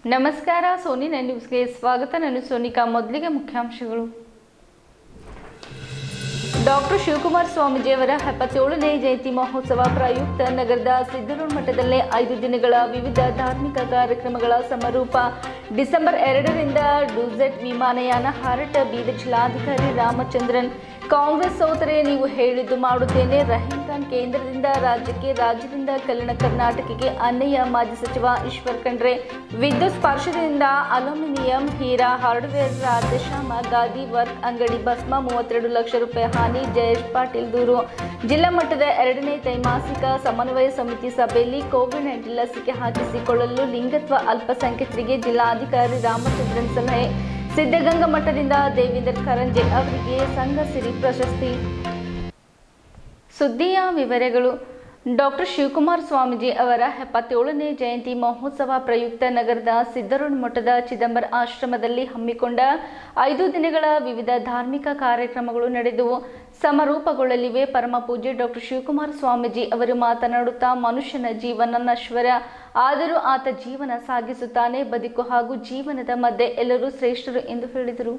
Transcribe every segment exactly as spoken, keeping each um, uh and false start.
ನಮಸ್ಕಾರ Sony nine ನ್ಯೂಸ್ಗೆ ಸ್ವಾಗತ. ನಾನು ಸೋನಿಕಾ. ಮೊದಲಿಗೆ ಮುಖ್ಯಾಂಶಗಳು. ಡಾಕ್ಟರ್ ಶಿವಕುಮಾರ ಸ್ವಾಮೀಜಿಯವರ ಎಪ್ಪತ್ತೇಳನೇ ಜಯಂತಿ ಮಹೋತ್ಸವ ಪ್ರಯುಕ್ತ ನಗರದ ಸಿದ್ದರೂಢ ಮಠದಲ್ಲಿ ಐದು ದಿನಗಳ ವಿವಿಧ ಧಾರ್ಮಿಕ ಕಾರ್ಯಕ್ರಮಗಳ ಸಮಾರೋಪ. ಡಿಸೆಂಬರ್ ಎರಡರಿಂದ ಡೂಸೆಟ್ ವಿಮಾನಯಾನ ಹಾರಾಟ. ಬೀದರ್ ಜಿಲ್ಲಾಧಿಕಾರಿ ರಾಮಚಂದ್ರನ್. ಕಾಂಗ್ರೆಸ್ ಸೋತರೆ ನೀವು ಹೇಳಿದ್ದು ಮಾಡುತ್ತೇನೆ. ರಹೀಂ ಖಾನ್ ಕೇಂದ್ರದಿಂದ ರಾಜ್ಯಕ್ಕೆ, ರಾಜ್ಯದಿಂದ ಕಲ್ಯಾಣ ಕರ್ನಾಟಕಕ್ಕೆ ಅನ್ಯಾಯ. ಮಾಜಿ ಸಚಿವ ಈಶ್ವರ್ ಖಂಡ್ರೆ. ವಿದ್ಯುತ್ ಸ್ಪರ್ಶದಿಂದ ಅಲ್ಯೂಮಿನಿಯಂ ಹೀರಾ ಹಾರ್ಡ್ವೇರ್ ರಾಧೇಶ್ಯಾಮ ಗಾದಿ ವರ್ಕ್ ಅಂಗಡಿ ಭಸ್ಮ. ಮೂವತ್ತೆರಡು ಲಕ್ಷ ರೂಪಾಯಿ ಹಾನಿ. ಜಯೇಶ್ ಪಾಟೀಲ್ ದೂರು. ಜಿಲ್ಲಾ ಮಟ್ಟದ ಎರಡನೇ ತ್ರೈಮಾಸಿಕ ಸಮನ್ವಯ ಸಮಿತಿ ಸಭೆಯಲ್ಲಿ ಕೋವಿಡ್ ನೈನ್ಟೀನ್ ಲಸಿಕೆ ಹಾಕಿಸಿಕೊಳ್ಳಲು ಲಿಂಗತ್ವ ಅಲ್ಪಸಂಖ್ಯಾತರಿಗೆ ಜಿಲ್ಲಾಧಿಕಾರಿ ರಾಮಚಂದ್ರನ್ ಸಲಹೆ. ಸಿದ್ಧಗಂಗಾ ಮಠದಿಂದ ದೇವೇಂದ್ರ ಕರಂಜೆ ಅವರಿಗೆ ಸಂಘ ಸಿರಿ ಪ್ರಶಸ್ತಿ. ಸುದ್ದಿಯ ವಿವರಗಳು. ಡಾಕ್ಟರ್ ಶಿವಕುಮಾರ ಸ್ವಾಮೀಜಿ ಅವರ ಎಪ್ಪತ್ತೇಳನೇ ಜಯಂತಿ ಮಹೋತ್ಸವ ಪ್ರಯುಕ್ತ ನಗರದ ಸಿದ್ದರೂಢ ಮಠದ ಚಿದಂಬರ ಆಶ್ರಮದಲ್ಲಿ ಹಮ್ಮಿಕೊಂಡ ಐದು ದಿನಗಳ ವಿವಿಧ ಧಾರ್ಮಿಕ ಕಾರ್ಯಕ್ರಮಗಳು ನಡೆದವು, ಸಮಾರೋಪಗೊಳ್ಳಲಿವೆ. ಪರಮ ಪೂಜ್ಯ ಡಾಕ್ಟರ್ ಶಿವಕುಮಾರ ಸ್ವಾಮೀಜಿ ಅವರು ಮಾತನಾಡುತ್ತಾ, ಮನುಷ್ಯನ ಜೀವನ ನಶ್ವರ, ಆದರೂ ಆತ ಜೀವನ ಸಾಗಿಸುತ್ತಾನೆ. ಬದುಕು ಹಾಗೂ ಜೀವನದ ಮಧ್ಯೆ ಎಲ್ಲರೂ ಶ್ರೇಷ್ಠರು ಎಂದು ಹೇಳಿದರು.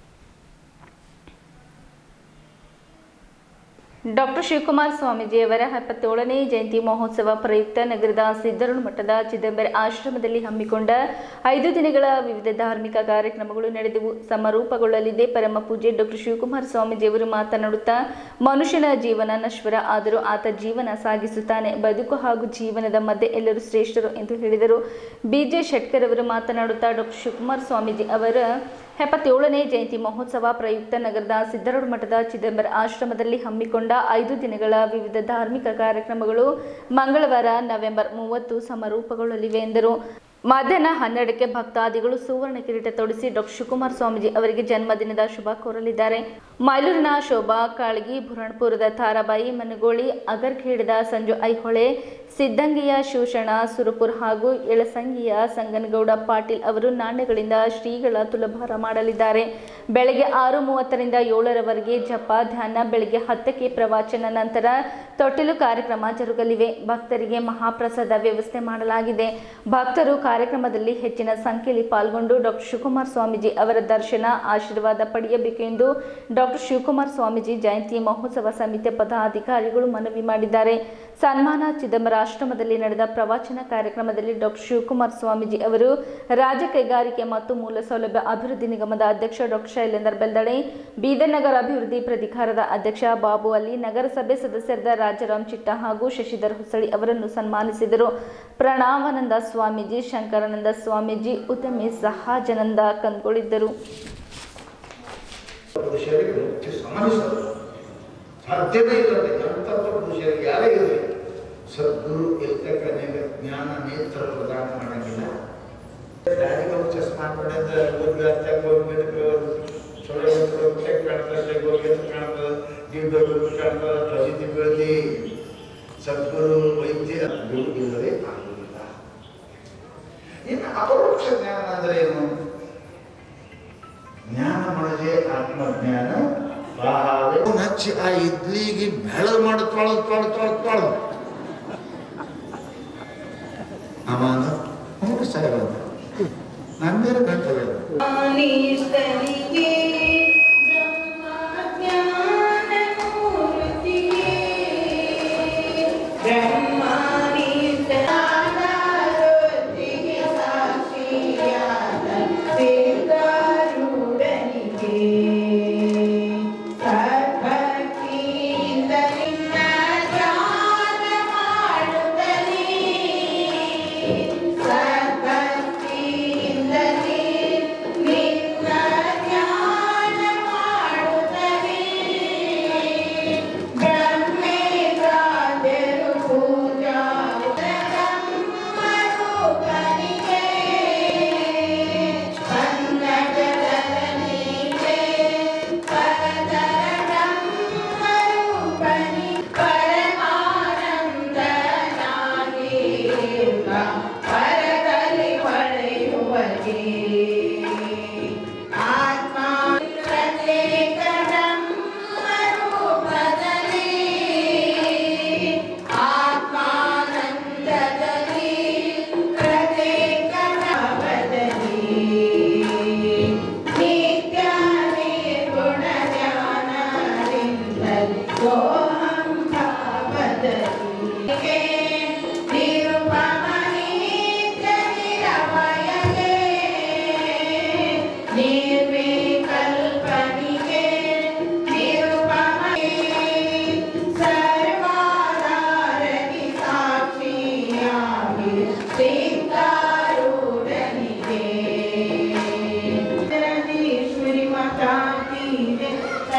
ಡಾಕ್ಟರ್ ಶಿವಕುಮಾರ ಸ್ವಾಮೀಜಿಯವರ ಎಪ್ಪತ್ತೇಳನೇ ಜಯಂತಿ ಮಹೋತ್ಸವ ಪ್ರಯುಕ್ತ ನಗರದ ಸಿದ್ದರೂಢ ಮಠದ ಚಿದಂಬರ ಆಶ್ರಮದಲ್ಲಿ ಹಮ್ಮಿಕೊಂಡ ಐದು ದಿನಗಳ ವಿವಿಧ ಧಾರ್ಮಿಕ ಕಾರ್ಯಕ್ರಮಗಳು ನಡೆದವು, ಸಮಾರೋಪಗೊಳ್ಳಲಿದೆ. ಪರಮ ಪೂಜ್ಯ ಡಾಕ್ಟರ್ ಶಿವಕುಮಾರ ಸ್ವಾಮೀಜಿಯವರು ಮಾತನಾಡುತ್ತಾ, ಮನುಷ್ಯನ ಜೀವನ ನಶ್ವರ, ಆದರೂ ಆತ ಜೀವನ ಸಾಗಿಸುತ್ತಾನೆ. ಬದುಕು ಹಾಗೂ ಜೀವನದ ಮಧ್ಯೆ ಎಲ್ಲರೂ ಶ್ರೇಷ್ಠರು ಎಂದು ಹೇಳಿದರು. ಬಿಜೆ ಶೆಟ್ಕರ್ ಅವರು ಮಾತನಾಡುತ್ತಾ, ಡಾಕ್ಟರ್ ಶಿವಕುಮಾರ ಸ್ವಾಮೀಜಿ ಅವರ ಎಪ್ಪತ್ತೇಳನೇ ಜಯಂತಿ ಮಹೋತ್ಸವ ಪ್ರಯುಕ್ತ ನಗರದ ಸಿದ್ದರೂಢ ಮಠದ ಚಿದಂಬರ ಆಶ್ರಮದಲ್ಲಿ ಹಮ್ಮಿಕೊಂಡ ಐದು ದಿನಗಳ ವಿವಿಧ ಧಾರ್ಮಿಕ ಕಾರ್ಯಕ್ರಮಗಳು ಮಂಗಳವಾರ ನವೆಂಬರ್ ಮೂವತ್ತು ಸಮಾರೋಪಗೊಳ್ಳಲಿವೆ ಎಂದರು. ಮಧ್ಯಾಹ್ನ ಹನ್ನೆರಡಕ್ಕೆ ಭಕ್ತಾದಿಗಳು ಸುವರ್ಣ ಕಿರೀಟ ತೊಡಿಸಿ ಡಾಕ್ಟರ್ ಶಿವಕುಮಾರ ಸ್ವಾಮೀಜಿ ಅವರಿಗೆ ಜನ್ಮದಿನದ ಶುಭ ಕೋರಲಿದ್ದಾರೆ. ಮೈಲೂರಿನ ಶೋಭಾ ಕಾಳಗಿ, ಬುರಣಪುರದ ತಾರಾಬಾಯಿ ಮನಗೋಳಿ, ಅಗರ್ಖೇಡದ ಸಂಜು ಐಹೊಳೆ, ಸಿದ್ದಂಗಿಯ ಶಿವಶರಣ ಸುರಪುರ್ ಹಾಗೂ ಯಳಸಂಗಿಯ ಸಂಗನಗೌಡ ಪಾಟೀಲ್ ಅವರು ನಾಣ್ಯಗಳಿಂದ ಶ್ರೀಗಳ ತುಲಾಭಾರ ಮಾಡಲಿದ್ದಾರೆ. ಬೆಳಗ್ಗೆ ಆರು ಮೂವತ್ತರಿಂದ ಏಳರವರೆಗೆ ಜಪ ಧ್ಯಾನ, ಬೆಳಗ್ಗೆ ಹತ್ತಕ್ಕೆ ಪ್ರವಚನ, ನಂತರ ತೊಟ್ಟಿಲು ಕಾರ್ಯಕ್ರಮ ಜರುಗಲಿವೆ. ಭಕ್ತರಿಗೆ ಮಹಾಪ್ರಸಾದ ವ್ಯವಸ್ಥೆ ಮಾಡಲಾಗಿದೆ. ಭಕ್ತರು ಕಾರ್ಯಕ್ರಮದಲ್ಲಿ ಹೆಚ್ಚಿನ ಸಂಖ್ಯೆಯಲ್ಲಿ ಪಾಲ್ಗೊಂಡು ಡಾಕ್ಟರ್ ಶಿವಕುಮಾರ ಸ್ವಾಮೀಜಿ ಅವರ ದರ್ಶನ, ಆಶೀರ್ವಾದ ಪಡೆಯಬೇಕು ಎಂದು ಡಾಕ್ಟರ್ ಶಿವಕುಮಾರ ಸ್ವಾಮೀಜಿ ಜಯಂತಿ ಮಹೋತ್ಸವ ಸಮಿತಿಯ ಪದಾಧಿಕಾರಿಗಳು ಮನವಿ ಮಾಡಿದ್ದಾರೆ. ಸನ್ಮಾನ. ಚಿದಂಬರ ಆಶ್ರಮದಲ್ಲಿ ನಡೆದ ಪ್ರವಚನ ಕಾರ್ಯಕ್ರಮದಲ್ಲಿ ಡಾಕ್ಟರ್ ಶಿವಕುಮಾರ ಸ್ವಾಮೀಜಿ ಅವರು ರಾಜ್ಯ ಕೈಗಾರಿಕೆ ಮತ್ತು ಮೂಲ ಸೌಲಭ್ಯ ಅಭಿವೃದ್ಧಿ ನಿಗಮದ ಅಧ್ಯಕ್ಷ ಡಾಕ್ಟರ್ ಶೈಲೇಂದ್ರ ಬೆಲ್ದಡೆ, ಬೀದರ್ ನಗರ ಅಭಿವೃದ್ಧಿ ಪ್ರಾಧಿಕಾರದ ಅಧ್ಯಕ್ಷ ಬಾಬು ಅಲಿ, ನಗರಸಭೆ ಸದಸ್ಯರಾದ ರಾಜಾರಾಮ್ ಚಿಟ್ಟ ಹಾಗೂ ಶಶಿಧರ್ ಹೊಸಳಿ ಅವರನ್ನು ಸನ್ಮಾನಿಸಿದರು. ಪ್ರಣವಾನಂದ ಸ್ವಾಮೀಜಿ, ಶಂಕರಾನಂದ ಸ್ವಾಮೀಜಿ, ಉತ್ತಮಿ ಸಹಾಜನಂದ ಕಂಡುಕೊಂಡಿದ್ದರು. ಸಾಧ್ಯವೇ ಇಲ್ಲದೆ ಅಂತತ್ವ ಪುರುಷರಿಗೆ ಯಾರೇ ಇರಲಿ, ಸದ್ಗುರು ಇರ್ತಕ್ಕಂಥ ಜ್ಞಾನ ನೇತ್ರ ಪ್ರದಾನ ಮಾಡಂಗಿಲ್ಲ. ಡ್ಯಾಡಿಗಳು ಚಸ್ಮಾ ಮಾಡಿದ್ರೆ ಹೋಗಿ ಅತ್ತಾಗ ಹೋಗ್ಬೇಕು, ಚೊಳ್ಳೆ ಕಾಣ್ತದೆ, ಹೋಗಿ ಕಾಣ್ತದೆ, ದಿವ್ಯಗಳು ಕಾಣ್ತದೆ, ಧ್ವಜಿ ದಿವ್ಯದಲ್ಲಿ ಸದ್ಗುರು ವೈದ್ಯ ಇಲ್ಲದೆ ಆಗುವುದಿಲ್ಲ. ಇನ್ನು ಅಪರೋಕ್ಷ ಜ್ಞಾನ ಅಂದ್ರೆ ಏನು? ಜ್ಞಾನ ಮಾಡದೆ ಆತ್ಮಜ್ಞಾನ ಹಚ್ಚಿ ಆ ಇಡ್ಲಿಗೆ ಬೆಳದ್ ಮಾಡಿ ತೊಳೆದು ತೊಳೆದು ತೊಳೆದು ತೊಳೆದು ಅಮಾನ ಮೂರು ಸಾವಿರ ನಂದೇನು ಕರ್ತವ್ಯ. ಜ್ಞಾನ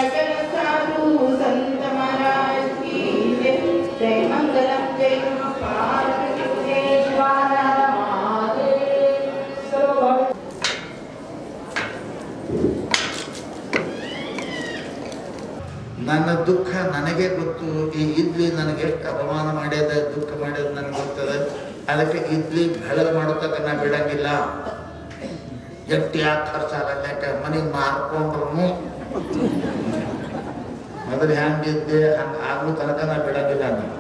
सजल साधु संत महाराज की जय। जय मंगलम जय पार्वती देवारा ನನ್ನ ದುಃಖ ನನಗೆ ಗೊತ್ತು. ಈ ಇಡ್ಲಿ ನನಗೆ ಎಷ್ಟು ಅಪಮಾನ ಮಾಡ್ಯದ, ದುಃಖ ಮಾಡ್ಯದ ನನಗೆ ಗೊತ್ತದೆ. ಅದಕ್ಕೆ ಇಡ್ಲಿ ಬೆಳಗ್ಗೆ ಮಾಡೋತಕ್ಕ ನಾ ಬಿಡಂಗಿಲ್ಲ. ಎಷ್ಟು ಯಾಕೆ ಖರ್ಚಾಗಲ್ಲ, ಮನೆಗೆ ಮಾರ್ಕೊಂಡ್ರು ಮೊದಲು ಹೆಂಗಿದ್ದೆ ಹಂಗೆ ಆಗ್ಲೂ ತನಕ ನಾ ಬಿಡಂಗಿಲ್ಲ. ನಾನು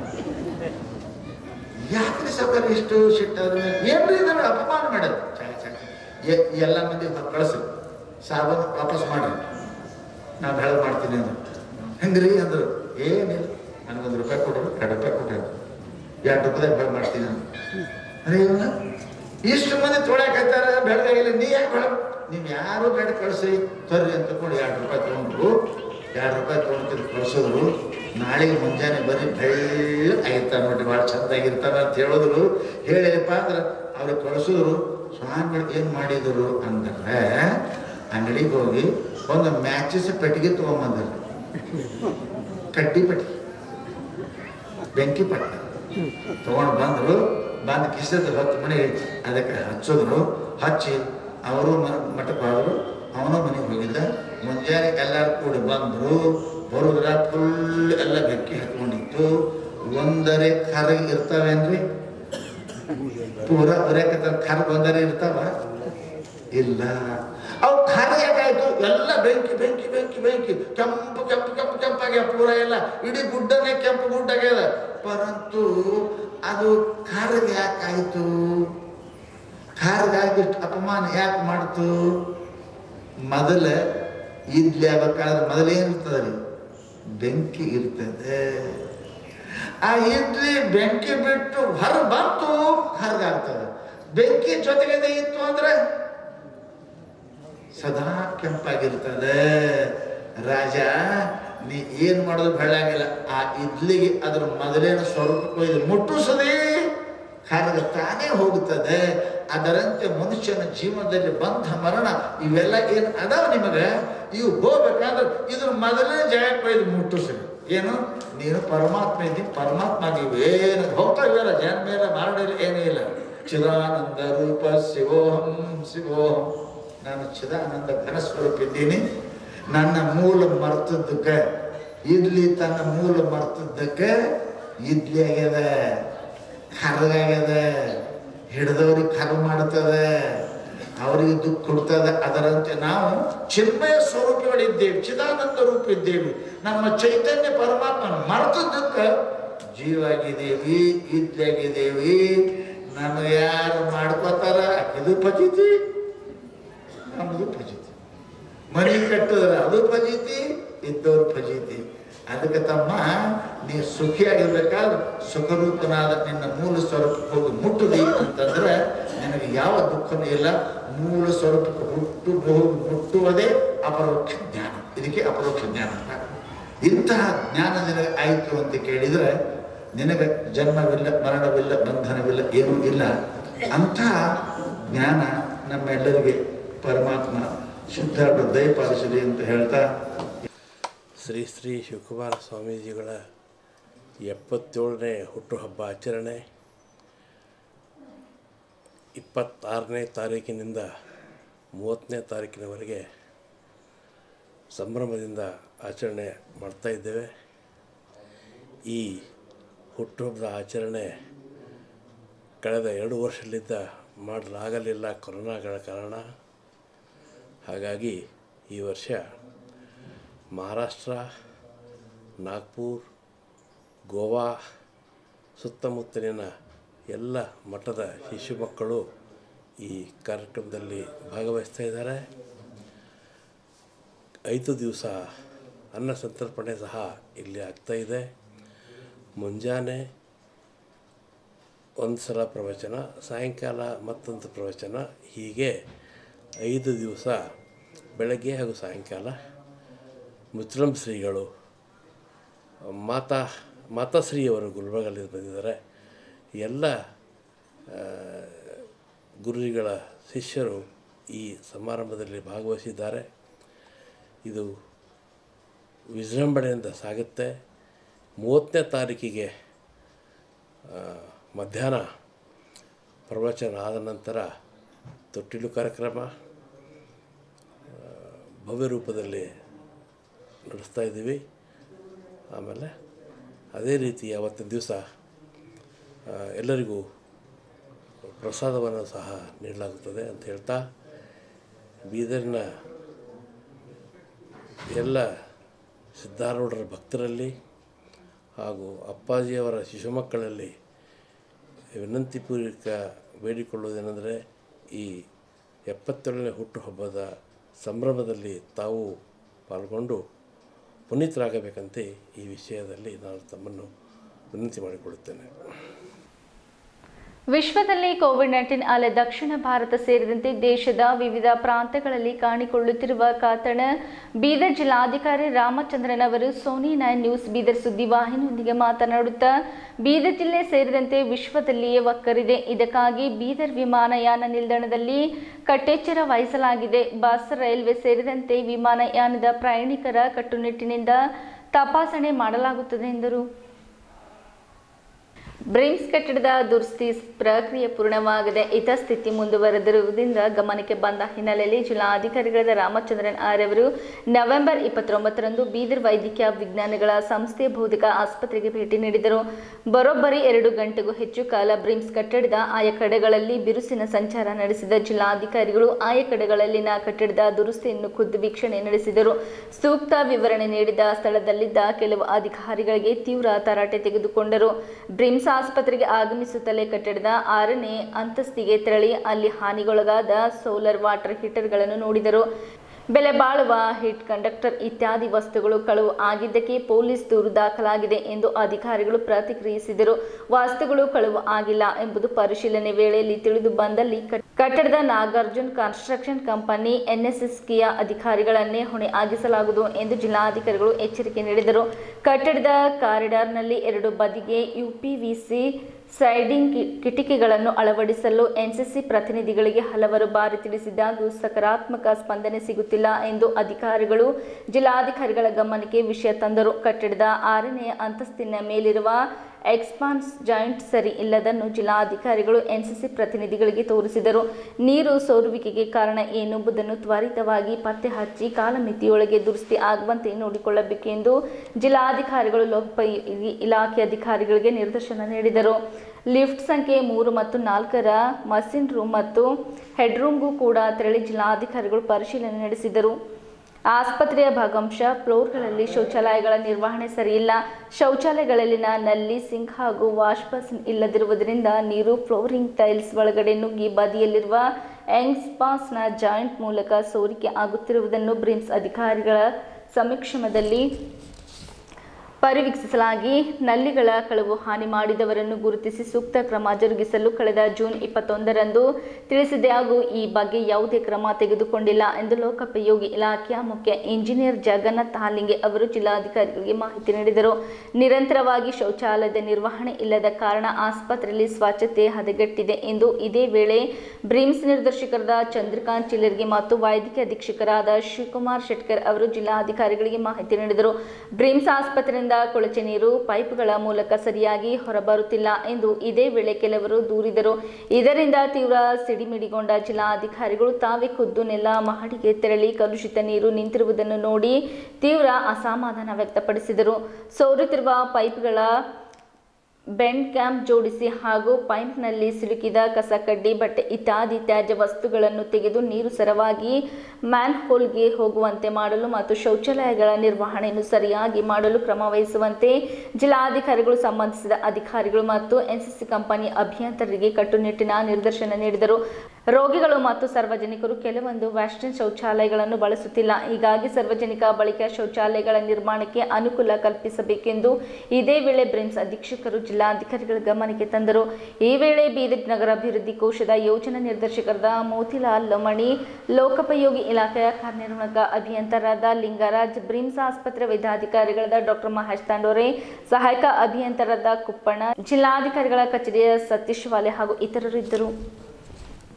ಯಾಕ್ರಿ ಸೌಕರ್ಯ ಇಷ್ಟು ಸಿಟ್ಟಾದ್ರು ಏನ್ರಿ ನನಗೆ ಅಪಮಾನ ಮಾಡ್ಯದ. ಎಲ್ಲ ಮಂದಿ ಕಳಿಸಿ ಸಾಬನ್ ವಾಪಸ್ ಮಾಡ್ರಿ, ನಾ ಬೆಳಗ್ಗೆ ಮಾಡ್ತೀನಿ ಅಂದ್ರೆ ಹೆಂಗ್ರಿ ಅಂದರು. ಏನಿಲ್ಲ, ನನಗೊಂದು ರೂಪಾಯಿ ಕೊಟ್ಟರು, ಎರಡು ರೂಪಾಯಿ ಕೊಟ್ಟರು, ಎರಡು ರೂಪಾಯಿದಾಗ ಬೆಳೆ ಮಾಡ್ತೀನಿ ನಾನು. ಅರೆ ಇವನ್ನ ಇಷ್ಟು ಮಂದಿ ತೊಳಕಾಯ್ತಾರೆ ಬೆಳೆದಾಗಿಲ್ಲ, ನೀ ಯಾಕೆ ಬೆಳೆ ನೀವು ಯಾರು ಬೇಡ ಕಳಿಸಿ ತರ್ರಿ ಅಂತ ತಗೊಂಡು ಎರಡು ರೂಪಾಯಿ ತೊಗೊಂಡ್ರು. ಎರಡು ರೂಪಾಯಿ ತೊಗೊಂಡು ಕಳಿಸಿದ್ರು. ನಾಳೆಗೆ ಮುಂಜಾನೆ ಬರೀ ಬೆಳ್ಳ ಆಗಿರ್ತಾವೆ ನೋಡ್ರಿ, ಭಾಳ ಚಂದಾಗಿರ್ತಾವೆ ಅಂತ ಹೇಳಿದ್ರು. ಹೇಳಿದಪ್ಪ ಅಂದ್ರೆ ಅವ್ರಿಗೆ ಕಳಿಸಿದ್ರು. ಸ್ವಾಮಿಗಳು ಏನು ಮಾಡಿದರು ಅಂದ್ರೆ ಅಂಗಡಿಗೆ ಹೋಗಿ ಒಂದು ಮ್ಯಾಚಿಸ್ ಪೆಟ್ಟಿಗೆ ತೊಗೊಂಬಂದ್ರು. ಕಡ್ಡಿ ಪಟ್ಟಿ, ಬೆಂಕಿ ಪಟ್ಟಿ ತಗೊಂಡು ಬಂದರು. ಬಂದು ಕಿಸದ ಹೊತ್ತು ಮನೆ ಅದಕ್ಕೆ ಹಚ್ಚಿದ್ರು. ಹಚ್ಚಿ ಅವರು ಮಠಕ್ಕೆ ಹೋದರು, ಅವನು ಮನೆಗೆ ಹೋಗಿದ್ದ. ಮುಂಜಾನೆ ಎಲ್ಲರೂ ಕೂಡಿ ಬಂದರು. ಬರುದ್ರ ಫುಲ್ ಎಲ್ಲ ಬೆಂಕಿ ಹತ್ಕೊಂಡಿತ್ತು. ಒಂದರೆ ಕರಗಿ ಇರ್ತಾವೇನ್ರಿ? ಪೂರ ಬರೆಯಕತ್ತ ಕರ್ಗ ಒಂದರೆ ಇರ್ತಾವ? ಇಲ್ಲ. ಅವು ಖಾಲಿ ಯಾಕಾಯ್ತು? ಎಲ್ಲ ಬೆಂಕಿ ಬೆಂಕಿ ಬೆಂಕಿ ಬೆಂಕಿ ಕೆಂಪು ಕೆಂಪು ಕೆಂಪು ಕೆಂಪಾಗ್ಯ ಪೂರ ಎಲ್ಲ ಇಡೀ ಗುಡ್ಡನೇ ಕೆಂಪು ಗುಡ್ಡಾಗ್ಯದ. ಪರಂತು ಅದು ಖಾರ್ಗ ಯಾಕಾಯ್ತು? ಖಾರ್ಗಾಗಿ ಅಪಮಾನ ಯಾಕೆ ಮಾಡ್ತು? ಮೊದಲ ಇಡ್ಲಿ ಆಗ್ಬೇಕಾದ್ರೆ ಮೊದಲೇನಿರ್ತದೆ ರೀ? ಬೆಂಕಿ ಇರ್ತದೆ. ಆ ಇಡ್ಲಿ ಬೆಂಕಿ ಬಿಟ್ಟು ಹೊರ ಬಂತು ಖಾರ್ಗಾಗ್ತದೆ. ಬೆಂಕಿ ಜೊತೆಗೆ ಇತ್ತು ಅಂದ್ರೆ ಸದಾ ಕೆಂಪಾಗಿರ್ತದೆ. ರಾಜ ನೀ ಏನ್ ಮಾಡೋದು ಬೆಳ್ಳಾಗಿಲ್ಲ. ಆ ಇಡ್ಲಿಗೆ ಅದ್ರ ಮೊದಲೇನ ಸ್ವರೂಪಕ್ಕೆ ಒಯ್ದು ಮುಟ್ಟಿಸದೆ ಖಾರ್ಗ ತಾನೇ ಹೋಗುತ್ತದೆ. ಅದರಂತೆ ಮನುಷ್ಯನ ಜೀವನದಲ್ಲಿ ಬಂಧ ಮರಣ ಇವೆಲ್ಲ ಏನು ಅದಾವ ನಿಮಗೆ, ಇವು ಹೋಗ್ಬೇಕಾದ್ರೆ ಇದ್ರ ಮೊದಲನೇ ಜಾಗಕ್ಕೆ ಒಯ್ದು ಮುಟ್ಟಿಸಿ. ಏನು ನೀನು ಪರಮಾತ್ಮ ಇದ್ದೀನಿ, ಪರಮಾತ್ಮ ಆಗಿವೆ ಏನು ಹೋಗ್ತಾ ಇವೆಲ್ಲ ಜನ್ಮ ಮೇಲೆ ಮಾಡಿಲ್ಲ, ಏನೂ ಇಲ್ಲ. ಚಿದಾನಂದ ರೂಪ ಶಿವೋಹಂ ಶಿವೋಹಂ, ನಾನು ಚಿದಾನಂದ ಘನ ಸ್ವರೂಪ ಇದ್ದೀನಿ. ನನ್ನ ಮೂಲ ಮರ್ತದ್ದಕ್ಕೆ ಇಡ್ಲಿ ತನ್ನ ಮೂಲ ಮರ್ತದ್ದಕ್ಕೆ ಇಡ್ಲಿ ಆಗ್ಯದ, ಕರ್ಗಾಗ್ಯದ. ಹಿಡಿದವ್ರಿಗೆ ಕರ್ಗ ಮಾಡ್ತದೆ, ಅವರಿಗೆ ದುಃಖ ಕೊಡ್ತದೆ. ಅದರಂತೆ ನಾವು ಚಿನ್ಮಯ ಸ್ವರೂಪಗಳಿದ್ದೇವೆ, ಚಿದಾನಂದ ರೂಪ ಇದ್ದೇವೆ. ನಮ್ಮ ಚೈತನ್ಯ ಪರಮಾತ್ಮ ಮರ್ತದ್ದಕ್ಕೆ ಜೀವಾಗಿದ್ದೇವೆ, ಇಡ್ಲಿಯಾಗಿದ್ದೇವೆ. ನಮಗೆ ಯಾರು ಮಾಡ್ಕೋತಾರ ಇದು ಪಜಿತಿ, ನಮ್ಮದು ಫಜೀತಿ. ಮನೆ ಕಟ್ಟಿದ್ರೆ ಅದು ಫಜೀತಿ, ಇದ್ದವ್ರು ಫಜೀತಿ. ಅದಕ್ಕೆ ತಮ್ಮ ನೀ ಸುಖಿಯಾಗಿರ್ಬೇಕಾದ್ರೆ ಸುಖರೂಪನಾದ ನಿನ್ನ ಮೂಲ ಸ್ವರೂಪಕ್ಕೆ ಹೋಗಿ ಮುಟ್ಟುದಿ ಅಂತಂದ್ರೆ ನಿನಗೆ ಯಾವ ದುಃಖನೂ ಇಲ್ಲ. ಮೂಲ ಸ್ವರೂಪಕ್ಕೆ ಹುಟ್ಟು ಹೋಗಿ ಮುಟ್ಟುವುದೇ ಅಪರೋಕ್ಷ ಜ್ಞಾನ. ಇದಕ್ಕೆ ಅಪರೋಕ್ಷ ಜ್ಞಾನ ಅಂತ. ಇಂತಹ ಜ್ಞಾನ ನಿನಗೆ ಆಯಿತು ಅಂತ ಕೇಳಿದರೆ ನಿನಗೆ ಜನ್ಮವಿಲ್ಲ, ಮರಣವಿಲ್ಲ, ಬಂಧನವಿಲ್ಲ, ಏನೂ ಇಲ್ಲ. ಅಂತಹ ಜ್ಞಾನ ನಮ್ಮೆಲ್ಲರಿಗೆ ಪರಮಾತ್ಮ ಶುದ್ಧ ದಯಪಾಲಿಸಲಿ ಅಂತ ಹೇಳ್ತಾ, ಶ್ರೀ ಶ್ರೀ ಶಿವಕುಮಾರ ಸ್ವಾಮೀಜಿಗಳ ಎಪ್ಪತ್ತೇಳನೇ ಹುಟ್ಟುಹಬ್ಬ ಆಚರಣೆ ಇಪ್ಪತ್ತಾರನೇ ತಾರೀಕಿನಿಂದ ಮೂವತ್ತನೇ ತಾರೀಕಿನವರೆಗೆ ಸಂಭ್ರಮದಿಂದ ಆಚರಣೆ ಮಾಡ್ತಾಯಿದ್ದೇವೆ. ಈ ಹುಟ್ಟುಹಬ್ಬದ ಆಚರಣೆ ಕಳೆದ ಎರಡು ವರ್ಷದಿಂದ ಮಾಡಲಾಗಲಿಲ್ಲ ಕೊರೋನಾಗಳ ಕಾರಣ. ಹಾಗಾಗಿ ಈ ವರ್ಷ ಮಹಾರಾಷ್ಟ್ರ, ನಾಗ್ಪುರ್, ಗೋವಾ ಸುತ್ತಮುತ್ತಲಿನ ಎಲ್ಲ ಮಠದ ಶಿಶು ಮಕ್ಕಳು ಈ ಕಾರ್ಯಕ್ರಮದಲ್ಲಿ ಭಾಗವಹಿಸ್ತಾ ಇದ್ದಾರೆ. ಐದು ದಿವಸ ಅನ್ನ ಸಂತರ್ಪಣೆ ಸಹ ಇಲ್ಲಿ ಆಗ್ತಾಯಿದೆ. ಮುಂಜಾನೆ ಒಂದು ಸಲ ಪ್ರವಚನ, ಸಾಯಂಕಾಲ ಮತ್ತೊಂದು ಪ್ರವಚನ, ಹೀಗೆ ಐದು ದಿವಸ ಬೆಳಗ್ಗೆ ಹಾಗೂ ಸಾಯಂಕಾಲ ಮುಸ್ಲಿಂ ಶ್ರೀಗಳು, ಮಾತಾ ಮಾತಾಶ್ರೀಯವರು ಗುಲ್ಬರ್ಗದಲ್ಲಿ ಬಂದಿದ್ದಾರೆ. ಎಲ್ಲ ಗುರುಗಳ ಶಿಷ್ಯರು ಈ ಸಮಾರಂಭದಲ್ಲಿ ಭಾಗವಹಿಸಿದ್ದಾರೆ. ಇದು ವಿಜೃಂಭಣೆಯಿಂದ ಸಾಗುತ್ತೆ. ಮೂವತ್ತನೇ ತಾರೀಕಿಗೆ ಮಧ್ಯಾಹ್ನ ಪ್ರವಚನ ಆದ ನಂತರ ತೊಟ್ಟಿಲು ಕಾರ್ಯಕ್ರಮ ಭವ್ಯ ರೂಪದಲ್ಲಿ ನಡೆಸ್ತಾ ಇದ್ದೀವಿ. ಆಮೇಲೆ ಅದೇ ರೀತಿ ಅವತ್ತಿನ ದಿವಸ ಎಲ್ಲರಿಗೂ ಪ್ರಸಾದವನ್ನು ಸಹ ನೀಡಲಾಗುತ್ತದೆ ಅಂತ ಹೇಳ್ತಾ, ಬೀದರಿನ ಎಲ್ಲ ಸಿದ್ಧಾರೂಢರ ಭಕ್ತರಲ್ಲಿ ಹಾಗೂ ಅಪ್ಪಾಜಿಯವರ ಶಿಶುಮಕ್ಕಳಲ್ಲಿ ವಿನಂತಿಪೂರ್ವಕ ಬೇಡಿಕೊಳ್ಳುವುದೇನೆಂದರೆ, ಈ ಎಪ್ಪತ್ತೇಳನೇ ಹುಟ್ಟುಹಬ್ಬದ ಸಂಭ್ರಮದಲ್ಲಿ ತಾವು ಪಾಲ್ಗೊಂಡು ಪುನೀತರಾಗಬೇಕಂತೆ ಈ ವಿಷಯದಲ್ಲಿ ನಾನು ತಮ್ಮನ್ನು ವಿನಂತಿ ಮಾಡಿಕೊಳ್ಳುತ್ತೇನೆ. ವಿಶ್ವದಲ್ಲಿ ಕೋವಿಡ್ ನೈನ್ಟೀನ್ ಅಲೆ ದಕ್ಷಿಣ ಭಾರತ ಸೇರಿದಂತೆ ದೇಶದ ವಿವಿಧ ಪ್ರಾಂತ್ಯಗಳಲ್ಲಿ ಕಾಣಿಕೊಳ್ಳುತ್ತಿರುವ ಕಾತಣ ಬೀದರ್ ಜಿಲ್ಲಾಧಿಕಾರಿ ರಾಮಚಂದ್ರನ್ ಅವರು ಸೋನಿ ನೈನ್ ನ್ಯೂಸ್ ಬೀದರ್ ಸುದ್ದಿವಾಹಿನಿಯೊಂದಿಗೆ ಮಾತನಾಡುತ್ತಾ, ಬೀದರ್ ಜಿಲ್ಲೆ ಸೇರಿದಂತೆ ವಿಶ್ವದಲ್ಲಿಯೇ ಒಕ್ಕರಿದೆ. ಇದಕ್ಕಾಗಿ ಬೀದರ್ ವಿಮಾನಯಾನ ನಿಲ್ದಾಣದಲ್ಲಿ ಕಟ್ಟೆಚ್ಚರ ವಹಿಸಲಾಗಿದೆ. ಬಸ್, ರೈಲ್ವೆ ಸೇರಿದಂತೆ ವಿಮಾನಯಾನದ ಪ್ರಯಾಣಿಕರ ಕಟ್ಟುನಿಟ್ಟಿನಿಂದ ತಪಾಸಣೆ ಮಾಡಲಾಗುತ್ತದೆ ಎಂದರು. ಬ್ರಿಮ್ಸ್ ಕಟ್ಟಡದ ದುರಸ್ತಿ ಪ್ರಕ್ರಿಯೆ ಪೂರ್ಣವಾಗದೆ ಯಥಾಸ್ಥಿತಿ ಮುಂದುವರೆದಿರುವುದರಿಂದ ಗಮನಕ್ಕೆ ಬಂದ ಹಿನ್ನೆಲೆಯಲ್ಲಿ ಜಿಲ್ಲಾಧಿಕಾರಿಗಳಾದ ರಾಮಚಂದ್ರನ್ ಆರ್ ಅವರು ನವೆಂಬರ್ ಇಪ್ಪತ್ತೊಂಬತ್ತರಂದು ಬೀದರ್ ವೈದ್ಯಕೀಯ ವಿಜ್ಞಾನಗಳ ಸಂಸ್ಥೆ ಭೌತಿಕ ಆಸ್ಪತ್ರೆಗೆ ಭೇಟಿ ನೀಡಿದರು. ಬರೋಬ್ಬರಿ ಎರಡು ಗಂಟೆಗೂ ಹೆಚ್ಚು ಕಾಲ ಬ್ರಿಮ್ಸ್ ಕಟ್ಟಡದ ಆಯಾ ಕಡೆಗಳಲ್ಲಿ ಬಿರುಸಿನ ಸಂಚಾರ ನಡೆಸಿದ ಜಿಲ್ಲಾಧಿಕಾರಿಗಳು ಆಯಾ ಕಡೆಗಳಲ್ಲಿನ ಕಟ್ಟಡದ ದುರಸ್ತಿಯನ್ನು ಖುದ್ದು ವೀಕ್ಷಣೆ ನಡೆಸಿದರು. ಸೂಕ್ತ ವಿವರಣೆ ನೀಡಿದ ಸ್ಥಳದಲ್ಲಿದ್ದ ಕೆಲವು ಅಧಿಕಾರಿಗಳಿಗೆ ತೀವ್ರ ತರಾಟೆ ತೆಗೆದುಕೊಂಡರು. ಬ್ರಿಮ್ಸ್ ಆಸ್ಪತ್ರೆಗೆ ಆಗಮಿಸುತ್ತಲೇ ಕಟ್ಟಡದ ಆರನೇ ಅಂತಸ್ತಿಗೆ ತೆರಳಿ ಅಲ್ಲಿ ಹಾನಿಗೊಳಗಾದ ಸೋಲಾರ್ ವಾಟರ್ ಹೀಟರ್ಗಳನ್ನು ನೋಡಿದರು. ಬೆಲೆ ಬಾಳುವ ಹೀಟ್ ಕಂಡಕ್ಟರ್ ಇತ್ಯಾದಿ ವಸ್ತುಗಳು ಕಳವು ಆಗಿದ್ದಕ್ಕೆ ಪೊಲೀಸ್ ದೂರು ದಾಖಲಾಗಿದೆ ಎಂದು ಅಧಿಕಾರಿಗಳು ಪ್ರತಿಕ್ರಿಯಿಸಿದರು. ವಸ್ತುಗಳು ಕಳವು ಆಗಿಲ್ಲ ಎಂಬುದು ಪರಿಶೀಲನೆ ವೇಳೆಯಲ್ಲಿ ತಿಳಿದು ಬಂದಲ್ಲಿ ಕಟ್ಟಡದ ನಾಗಾರ್ಜುನ್ ಕನ್ಸ್ಟ್ರಕ್ಷನ್ ಕಂಪನಿ ಎನ್ಎಸ್ಎಸ್ಕೆಯ ಅಧಿಕಾರಿಗಳನ್ನೇ ಹೊಣೆ ಆಗಿಸಲಾಗುವುದು ಎಂದು ಜಿಲ್ಲಾಧಿಕಾರಿಗಳು ಎಚ್ಚರಿಕೆ ನೀಡಿದರು. ಕಟ್ಟಡದ ಕಾರಿಡಾರ್ನಲ್ಲಿ ಎರಡು ಬದಿಗೆ ಯುಪಿವಿಸಿ ಸೈಡಿಂಗ್ ಕಿಟಕಿಗಳನ್ನು ಅಳವಡಿಸಲು ಎನ್ಸಿಸಿ ಪ್ರತಿನಿಧಿಗಳಿಗೆ ಹಲವಾರು ಬಾರಿ ತಿಳಿಸಿದ್ದಾಗೂ ಸಕಾರಾತ್ಮಕ ಸ್ಪಂದನೆ ಸಿಗುತ್ತಿಲ್ಲ ಎಂದು ಅಧಿಕಾರಿಗಳು ಜಿಲ್ಲಾಧಿಕಾರಿಗಳ ಗಮನಕ್ಕೆ ವಿಷಯ ತಂದರು. ಕಟ್ಟಡದ ಆರನೆಯ ಅಂತಸ್ತಿನ ಮೇಲಿರುವ ಎಕ್ಸ್ಪಾನ್ಸ್ ಜಾಯಿಂಟ್ ಸರಿ ಇಲ್ಲದನ್ನು ಜಿಲ್ಲಾಧಿಕಾರಿಗಳು ಎನ್ಸಿಸಿ ಪ್ರತಿನಿಧಿಗಳಿಗೆ ತೋರಿಸಿದರು. ನೀರು ಸೋರುವಿಕೆಗೆ ಕಾರಣ ಏನೆಂಬುದನ್ನು ತ್ವರಿತವಾಗಿ ಪತ್ತೆ ಹಚ್ಚಿ ಕಾಲಮಿತಿಯೊಳಗೆ ದುರಸ್ತಿ ಆಗುವಂತೆ ನೋಡಿಕೊಳ್ಳಬೇಕು ಎಂದು ಜಿಲ್ಲಾಧಿಕಾರಿಗಳು ಲೋಕೋಪಯೋಗಿ ಇಲಾಖೆ ಅಧಿಕಾರಿಗಳಿಗೆ ನಿರ್ದೇಶನ ನೀಡಿದರು. ಲಿಫ್ಟ್ ಸಂಖ್ಯೆ ಮೂರು ಮತ್ತು ನಾಲ್ಕರ ಮಷಿನ್ ರೂಮ್ ಮತ್ತು ಹೆಡ್ ರೂಮ್ಗೂ ಕೂಡ ತೆರಳಿ ಜಿಲ್ಲಾಧಿಕಾರಿಗಳು ಪರಿಶೀಲನೆ ನಡೆಸಿದರು. ಆಸ್ಪತ್ರೆಯ ಭಾಗಂಶ ಫ್ಲೋರ್ಗಳಲ್ಲಿ ಶೌಚಾಲಯಗಳ ನಿರ್ವಹಣೆ ಸರಿಯಿಲ್ಲ. ಶೌಚಾಲಯಗಳಲ್ಲಿನ ನಲ್ಲಿ, ಸಿಂಕ್ ಹಾಗೂ ವಾಶ್ ಬೇಸಿನ್ ಇಲ್ಲದಿರುವುದರಿಂದ ನೀರು ಫ್ಲೋರಿಂಗ್ ಟೈಲ್ಸ್ ಒಳಗಡೆ ನುಗ್ಗಿ ಬದಿಯಲ್ಲಿರುವ ಎಕ್ಸ್ಪಾನ್ಸ್ನ ಜಾಯಿಂಟ್ ಮೂಲಕ ಸೋರಿಕೆ ಆಗುತ್ತಿರುವುದನ್ನು ಬ್ರಿಮ್ಸ್ ಅಧಿಕಾರಿಗಳ ಸಮಕ್ಷಮದಲ್ಲಿ ಪರಿವೀಕ್ಷಿಸಲಾಗಿ ನಲ್ಲಿಗಳ ಕಳವು ಹಾನಿ ಮಾಡಿದವರನ್ನು ಗುರುತಿಸಿ ಸೂಕ್ತ ಕ್ರಮ ಜರುಗಿಸಲು ಕಳೆದ ಜೂನ್ ಇಪ್ಪತ್ತೊಂದರಂದು ತಿಳಿಸಿದೆ ಹಾಗೂ ಈ ಬಗ್ಗೆ ಯಾವುದೇ ಕ್ರಮ ತೆಗೆದುಕೊಂಡಿಲ್ಲ ಎಂದು ಲೋಕೋಪಯೋಗಿ ಇಲಾಖೆಯ ಮುಖ್ಯ ಇಂಜಿನಿಯರ್ ಜಗನ್ನಾಥ್ ಹಾಲಿಂಗೆ ಅವರು ಜಿಲ್ಲಾಧಿಕಾರಿಗಳಿಗೆ ಮಾಹಿತಿ ನೀಡಿದರು. ನಿರಂತರವಾಗಿ ಶೌಚಾಲಯದ ನಿರ್ವಹಣೆ ಇಲ್ಲದ ಕಾರಣ ಆಸ್ಪತ್ರೆಯಲ್ಲಿ ಸ್ವಚ್ಛತೆ ಹದಗೆಟ್ಟಿದೆ ಎಂದು ಇದೇ ವೇಳೆ ಬ್ರಿಮ್ಸ್ ನಿರ್ದೇಶಕರಾದ ಚಂದ್ರಕಾಂತ್ ಚಿಲ್ಲರ್ಗಿ ಮತ್ತು ವೈದ್ಯಕೀಯ ಅಧೀಕ್ಷಕರಾದ ಶಿವಕುಮಾರ್ ಶೆಟ್ಕರ್ ಅವರು ಜಿಲ್ಲಾಧಿಕಾರಿಗಳಿಗೆ ಮಾಹಿತಿ ನೀಡಿದರು. ಬ್ರಿಮ್ಸ್ ಆಸ್ಪತ್ರೆಯಿಂದ ಕೊಳಚೆ ನೀರು ಪೈಪ್ಗಳ ಮೂಲಕ ಸರಿಯಾಗಿ ಹೊರಬರುತ್ತಿಲ್ಲ ಎಂದು ಇದೇ ವೇಳೆ ಕೆಲವರು ದೂರಿದರು. ಇದರಿಂದ ತೀವ್ರ ಸಿಡಿಮಿಡಿಗೊಂಡ ಜಿಲ್ಲಾಧಿಕಾರಿಗಳು ತಾವೇ ಖುದ್ದು ನೆಲ ಮಹಡಿಗೆ ತೆರಳಿ ಕಲುಷಿತ ನೀರು ನಿಂತಿರುವುದನ್ನು ನೋಡಿ ತೀವ್ರ ಅಸಮಾಧಾನ ವ್ಯಕ್ತಪಡಿಸಿದರು. ಸೋರುತ್ತಿರುವ ಪೈಪ್ಗಳ ಬೆಂಡ್ ಕ್ಯಾಪ್ ಜೋಡಿಸಿ ಹಾಗೂ ಪೈಪ್ನಲ್ಲಿ ಸಿಲುಕಿದ ಕಸಕಡ್ಡಿ, ಬಟ್ಟೆ ಇತ್ಯಾದಿ ತ್ಯಾಜ್ಯ ವಸ್ತುಗಳನ್ನು ತೆಗೆದು ನೀರು ಸರವಾಗಿ ಮ್ಯಾನ್ಹೋಲ್ಗೆ ಹೋಗುವಂತೆ ಮಾಡಲು ಮತ್ತು ಶೌಚಾಲಯಗಳ ನಿರ್ವಹಣೆಯನ್ನು ಸರಿಯಾಗಿ ಮಾಡಲು ಕ್ರಮ ವಹಿಸುವಂತೆ ಜಿಲ್ಲಾಧಿಕಾರಿಗಳು ಸಂಬಂಧಿಸಿದ ಅಧಿಕಾರಿಗಳು ಮತ್ತು ಎನ್ಸಿಸಿ ಕಂಪನಿ ಅಭಿಯಂತರರಿಗೆ ಕಟ್ಟುನಿಟ್ಟಿನ ನಿರ್ದೇಶನ ನೀಡಿದರು. ರೋಗಿಗಳು ಮತ್ತು ಸಾರ್ವಜನಿಕರು ಕೆಲವೊಂದು ವೆಸ್ಟರ್ನ್ ಶೌಚಾಲಯಗಳನ್ನು ಬಳಸುತ್ತಿಲ್ಲ. ಹೀಗಾಗಿ ಸಾರ್ವಜನಿಕ ಬಳಕೆಯ ಶೌಚಾಲಯಗಳ ನಿರ್ಮಾಣಕ್ಕೆ ಅನುಕೂಲ ಕಲ್ಪಿಸಬೇಕೆಂದು ಇದೇ ವೇಳೆ ಬ್ರಿಮ್ಸ್ ಅಧೀಕ್ಷಕರು ಜಿಲ್ಲಾಧಿಕಾರಿಗಳ ಗಮನಕ್ಕೆ ತಂದರು. ಈ ವೇಳೆ ಬೀದರ್ ನಗರಾಭಿವೃದ್ಧಿ ಕೋಶದ ಯೋಜನಾ ನಿರ್ದೇಶಕರಾದ ಮೋತಿಲಾಲ್ ಲಮಣಿ, ಲೋಕೋಪಯೋಗಿ ಇಲಾಖೆಯ ಕಾರ್ಯನಿರ್ವಾಹಕ ಅಭಿಯಂತರಾದ ಲಿಂಗರಾಜ್, ಬ್ರಿಮ್ಸ್ ಆಸ್ಪತ್ರೆ ವೈದ್ಯಾಧಿಕಾರಿಗಳಾದ ಡಾಕ್ಟರ್ ಮಹೇಶ್ ತಾಂಡೋರೆ, ಸಹಾಯಕ ಅಭಿಯಂತರಾದ ಕುಪ್ಪಣ್ಣ, ಜಿಲ್ಲಾಧಿಕಾರಿಗಳ ಕಚೇರಿಯ ಸತೀಶ್ ವಾಲೆ ಹಾಗೂ ಇತರರು ಇದ್ದರು.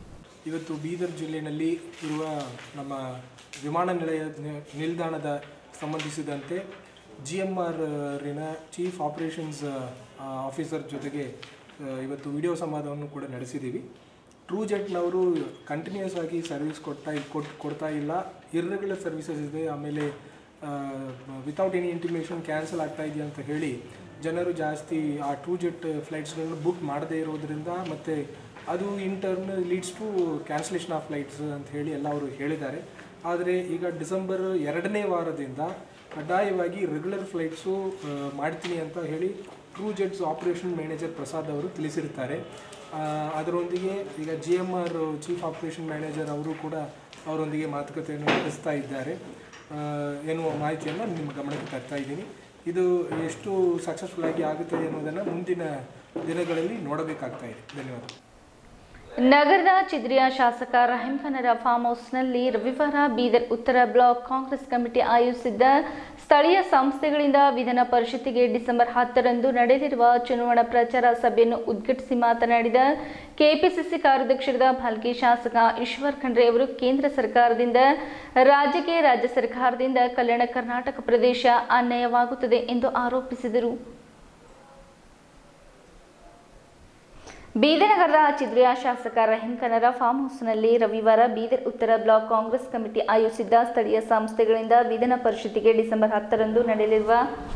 ಇವತ್ತು ಬೀದರ್ ಜಿಲ್ಲೆಯಲ್ಲಿ ಇರುವ ನಮ್ಮ ವಿಮಾನ ನಿಲಯ ನಿಲ್ದಾಣದ ಸಂಬಂಧಿಸಿದಂತೆ ಜಿ ಎಮ್ ಆರಿನ ಚೀಫ್ ಆಪರೇಷನ್ಸ್ ಆಫೀಸರ್ ಜೊತೆಗೆ ಇವತ್ತು ವಿಡಿಯೋ ಸಂವಾದವನ್ನು ಕೂಡ ನಡೆಸಿದ್ದೀವಿ. ಟ್ರೂ ಜೆಟ್ನವರು ಕಂಟಿನ್ಯೂಸ್ ಆಗಿ ಸರ್ವಿಸ್ ಕೊಡ್ತಾ ಕೊಟ್ಟು ಕೊಡ್ತಾ ಇಲ್ಲ, ಇರ್ರೆಗ್ಯುಲರ್ ಸರ್ವಿಸಸ್ ಇದೆ, ಆಮೇಲೆ ವಿತೌಟ್ ಎನಿ ಇಂಟಿಮೇಷನ್ ಕ್ಯಾನ್ಸಲ್ ಆಗ್ತಾ ಇದೆಯಾ ಅಂತ ಹೇಳಿ ಜನರು ಜಾಸ್ತಿ ಆ ಟ್ರೂ ಜೆಟ್ ಫ್ಲೈಟ್ಸ್ಗಳನ್ನು ಬುಕ್ ಮಾಡದೇ ಇರೋದರಿಂದ ಮತ್ತು ಅದು in turn leads to cancellation of flights ಅಂತ ಹೇಳಿ ಎಲ್ಲ ಅವರು ಹೇಳಿದ್ದಾರೆ. ಆದರೆ ಈಗ ಡಿಸೆಂಬರ್ ಎರಡನೇ ವಾರದಿಂದ ಕಡ್ಡಾಯವಾಗಿ ರೆಗ್ಯುಲರ್ ಫ್ಲೈಟ್ಸು ಮಾಡ್ತೀನಿ ಅಂತ ಹೇಳಿ True Jet's operation manager Prasad ಅವರು ತಿಳಿಸಿರ್ತಾರೆ. ಅದರೊಂದಿಗೆ ಈಗ G M R chief operation manager ಅವರು ಕೂಡ ಅವರೊಂದಿಗೆ ಮಾತುಕತೆಯನ್ನು ನಡೆಸ್ತಾ ಇದ್ದಾರೆ ಎನ್ನುವ ಮಾಹಿತಿಯನ್ನು ನಿಮ್ಮ ಗಮನಕ್ಕೆ ತರ್ತಾ ಇದ್ದೀನಿ. ಇದು ಎಷ್ಟು ಸಕ್ಸಸ್ಫುಲ್ ಆಗಿ ಆಗುತ್ತದೆ ಅನ್ನೋದನ್ನು ಮುಂದಿನ ದಿನಗಳಲ್ಲಿ ನೋಡಬೇಕಾಗ್ತಾ ಇದೆ. ಧನ್ಯವಾದ. ನಗರದ ಚಿದ್ರಿಯ ಶಾಸಕ ರಹೀಂ ಖಾನರ ಫಾರ್ಮ್ ಹೌಸ್ನಲ್ಲಿ ರವಿವಾರ ಬೀದರ್ ಉತ್ತರ ಬ್ಲಾಕ್ ಕಾಂಗ್ರೆಸ್ ಕಮಿಟಿ ಆಯೋಜಿಸಿದ್ದ ಸ್ಥಳೀಯ ಸಂಸ್ಥೆಗಳಿಂದ ವಿಧಾನ ಪರಿಷತ್ತಿಗೆ ಡಿಸೆಂಬರ್ ಹತ್ತರಂದು ನಡೆಯಲಿರುವ ಚುನಾವಣಾ ಪ್ರಚಾರ ಸಭೆಯನ್ನು ಉದ್ಘಾಟಿಸಿ ಮಾತನಾಡಿದ ಕೆಪಿಸಿಸಿ ಕಾರ್ಯಾಧ್ಯಕ್ಷರಾದ ಭಾಲ್ಕಿ ಶಾಸಕ ಈಶ್ವರ್ ಖಂಡ್ರೆ ಅವರು ಕೇಂದ್ರ ಸರ್ಕಾರದಿಂದ ರಾಜ್ಯಕ್ಕೆ ರಾಜ್ಯ ಸರ್ಕಾರದಿಂದ ಕಲ್ಯಾಣ ಕರ್ನಾಟಕ ಪ್ರದೇಶ ಅನ್ಯಾಯವಾಗುತ್ತದೆ ಎಂದು ಆರೋಪಿಸಿದರು. ಬೀದರ್ ನಗರದ ಚಿದ್ರಿಯ ಶಾಸಕ ರಹೀಂ ಖಾನರ ಫಾರ್ಮ್ ಹೌಸ್ನಲ್ಲಿ ರವಿವಾರ ಬೀದರ್ ಉತ್ತರ ಬ್ಲಾಕ್ ಕಾಂಗ್ರೆಸ್ ಕಮಿಟಿ ಆಯೋಜಿಸಿದ್ದ ಸ್ಥಳೀಯ ಸಂಸ್ಥೆಗಳಿಂದ ವಿಧಾನ ಪರಿಷತ್ತಿಗೆ ಡಿಸೆಂಬರ್ ಹತ್ತರಂದು ನಡೆಯಲಿರುವ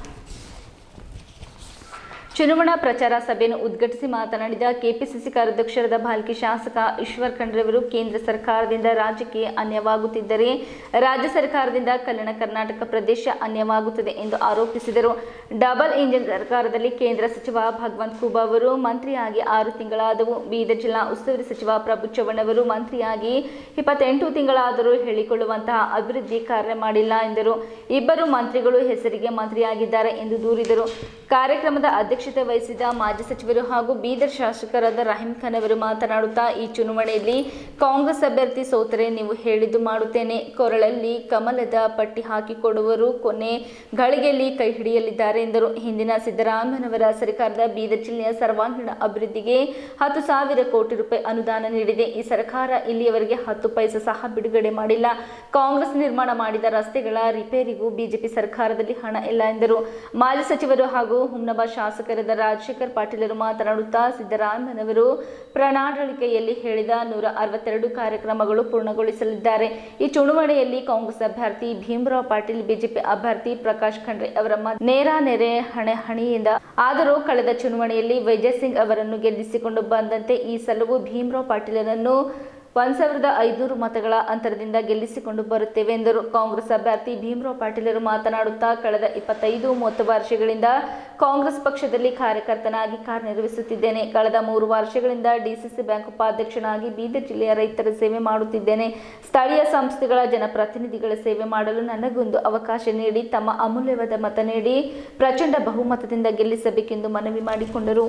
ಚುನಾವಣಾ ಪ್ರಚಾರ ಸಭೆಯನ್ನು ಉದ್ಘಾಟಿಸಿ ಮಾತನಾಡಿದ ಕೆಪಿಸಿಸಿ ಕಾರ್ಯಾಧ್ಯಕ್ಷರಾದ ಭಾಲ್ಕಿ ಶಾಸಕ ಈಶ್ವರ್ ಖಂಡ್ರೆ ಅವರು ಕೇಂದ್ರ ಸರ್ಕಾರದಿಂದ ರಾಜ್ಯಕ್ಕೆ ಅನ್ಯಾಯವಾಗುತ್ತಿದ್ದರೆ ರಾಜ್ಯ ಸರ್ಕಾರದಿಂದ ಕಲ್ಯಾಣ ಕರ್ನಾಟಕ ಪ್ರದೇಶ ಅನ್ಯಾಯವಾಗುತ್ತದೆ ಎಂದು ಆರೋಪಿಸಿದರು. ಡಬಲ್ ಇಂಜಿನ್ ಸರ್ಕಾರದಲ್ಲಿ ಕೇಂದ್ರ ಸಚಿವ ಭಗವಂತ್ ಖೂಬಾ ಅವರು ಮಂತ್ರಿಯಾಗಿ ಆರು ತಿಂಗಳಾದವು. ಬೀದರ್ ಜಿಲ್ಲಾ ಉಸ್ತುವಾರಿ ಸಚಿವ ಪ್ರಭು ಚವ್ಹಾಣ್ ಅವರು ಮಂತ್ರಿಯಾಗಿ ಇಪ್ಪತ್ತೆಂಟು ತಿಂಗಳಾದರೂ ಹೇಳಿಕೊಳ್ಳುವಂತಹ ಅಭಿವೃದ್ಧಿ ಕಾರ್ಯ ಮಾಡಿಲ್ಲ ಎಂದರು. ಇಬ್ಬರು ಮಂತ್ರಿಗಳು ಹೆಸರಿಗೆ ಮಂತ್ರಿಯಾಗಿದ್ದಾರೆ ಎಂದು ದೂರಿದರು. ಕಾರ್ಯಕ್ರಮದ ಅಧ್ಯಕ್ಷತೆ ವಹಿಸಿದ ಮಾಜಿ ಸಚಿವರು ಹಾಗೂ ಬೀದರ್ ಶಾಸಕರಾದ ರಹೀಂ ಖಾನ್ ಅವರು ಮಾತನಾಡುತ್ತಾ, ಈ ಚುನಾವಣೆಯಲ್ಲಿ ಕಾಂಗ್ರೆಸ್ ಅಭ್ಯರ್ಥಿ ಸೋತರೆ ನೀವು ಹೇಳಿದ್ದು ಮಾಡುತ್ತೇನೆ, ಕೊರಳಲ್ಲಿ ಕಮಲದ ಪಟ್ಟಿ ಹಾಕಿಕೊಡುವರು, ಕೊನೆ ಗಳಿಗೆಯಲ್ಲಿ ಕೈ ಹಿಡಿಯಲಿದ್ದಾರೆ ಎಂದರು. ಹಿಂದಿನ ಸಿದ್ದರಾಮಯ್ಯನವರ ಸರ್ಕಾರದ ಬೀದರ್ ಜಿಲ್ಲೆಯ ಸರ್ವಾಂಗೀಣ ಅಭಿವೃದ್ಧಿಗೆ ಹತ್ತು ಸಾವಿರ ಕೋಟಿ ರೂಪಾಯಿ ಅನುದಾನ ನೀಡಿದೆ. ಈ ಸರ್ಕಾರ ಇಲ್ಲಿಯವರೆಗೆ ಹತ್ತು ಪೈಸೆ ಸಹ ಬಿಡುಗಡೆ ಮಾಡಿಲ್ಲ. ಕಾಂಗ್ರೆಸ್ ನಿರ್ಮಾಣ ಮಾಡಿದ ರಸ್ತೆಗಳ ರಿಪೇರಿಗೂ ಬಿಜೆಪಿ ಸರ್ಕಾರದಲ್ಲಿ ಹಣ ಇಲ್ಲ ಎಂದರು. ಮಾಜಿ ಸಚಿವರು ಹಾಗೂ ಹುಮ್ನಾಬಾದ್ ಶಾಸಕರಾದ ರಾಜಶೇಖರ್ ಪಾಟೀಲರು ಮಾತನಾಡುತ್ತಾ, ಸಿದ್ದರಾಮಯ್ಯನವರು ಪ್ರಣಾಳಿಕೆಯಲ್ಲಿ ಹೇಳಿದ ನೂರ ಅರವತ್ತೆರಡು ಕಾರ್ಯಕ್ರಮಗಳು ಪೂರ್ಣಗೊಳಿಸಲಿದ್ದಾರೆ. ಈ ಚುನಾವಣೆಯಲ್ಲಿ ಕಾಂಗ್ರೆಸ್ ಅಭ್ಯರ್ಥಿ ಭೀಮರಾವ್ ಪಾಟೀಲ್, ಬಿಜೆಪಿ ಅಭ್ಯರ್ಥಿ ಪ್ರಕಾಶ್ ಖಂಡ್ರೆ ಅವರ ನೇರ ನೆರೆ ಹಣೆ ಹಣಿಯಿಂದ ಆದರೂ ಕಳೆದ ಚುನಾವಣೆಯಲ್ಲಿ ವಿಜಯ್ ಸಿಂಗ್ ಅವರನ್ನು ಗೆಲ್ಲಿಸಿಕೊಂಡು ಬಂದಂತೆ ಈ ಸಲವೂ ಭೀಮರಾವ್ ಪಾಟೀಲರನ್ನು ಒಂದ್ ಸಾವಿರದ ಐದುನೂರು ಮತಗಳ ಅಂತರದಿಂದ ಗೆಲ್ಲಿಸಿಕೊಂಡು ಬರುತ್ತೇವೆ ಎಂದರು. ಕಾಂಗ್ರೆಸ್ ಅಭ್ಯರ್ಥಿ ಭೀಮರಾವ್ ಪಾಟೀಲರು ಮಾತನಾಡುತ್ತಾ, ಕಳೆದ ಇಪ್ಪತ್ತೈದು ಮೂವತ್ತು ವರ್ಷಗಳಿಂದ ಕಾಂಗ್ರೆಸ್ ಪಕ್ಷದಲ್ಲಿ ಕಾರ್ಯಕರ್ತನಾಗಿ ಕಾರ್ಯನಿರ್ವಹಿಸುತ್ತಿದ್ದೇನೆ. ಕಳೆದ ಮೂರು ವರ್ಷಗಳಿಂದ ಡಿಸಿಸಿ ಬ್ಯಾಂಕ್ ಉಪಾಧ್ಯಕ್ಷನಾಗಿ ಬೀದರ್ ಜಿಲ್ಲೆಯ ರೈತರ ಸೇವೆ ಮಾಡುತ್ತಿದ್ದೇನೆ. ಸ್ಥಳೀಯ ಸಂಸ್ಥೆಗಳ ಜನಪ್ರತಿನಿಧಿಗಳ ಸೇವೆ ಮಾಡಲು ನನಗೊಂದು ಅವಕಾಶ ನೀಡಿ ತಮ್ಮ ಅಮೂಲ್ಯವಾದ ಮತ ನೀಡಿ ಪ್ರಚಂಡ ಬಹುಮತದಿಂದ ಗೆಲ್ಲಿಸಬೇಕೆಂದು ಮನವಿ ಮಾಡಿಕೊಂಡರು.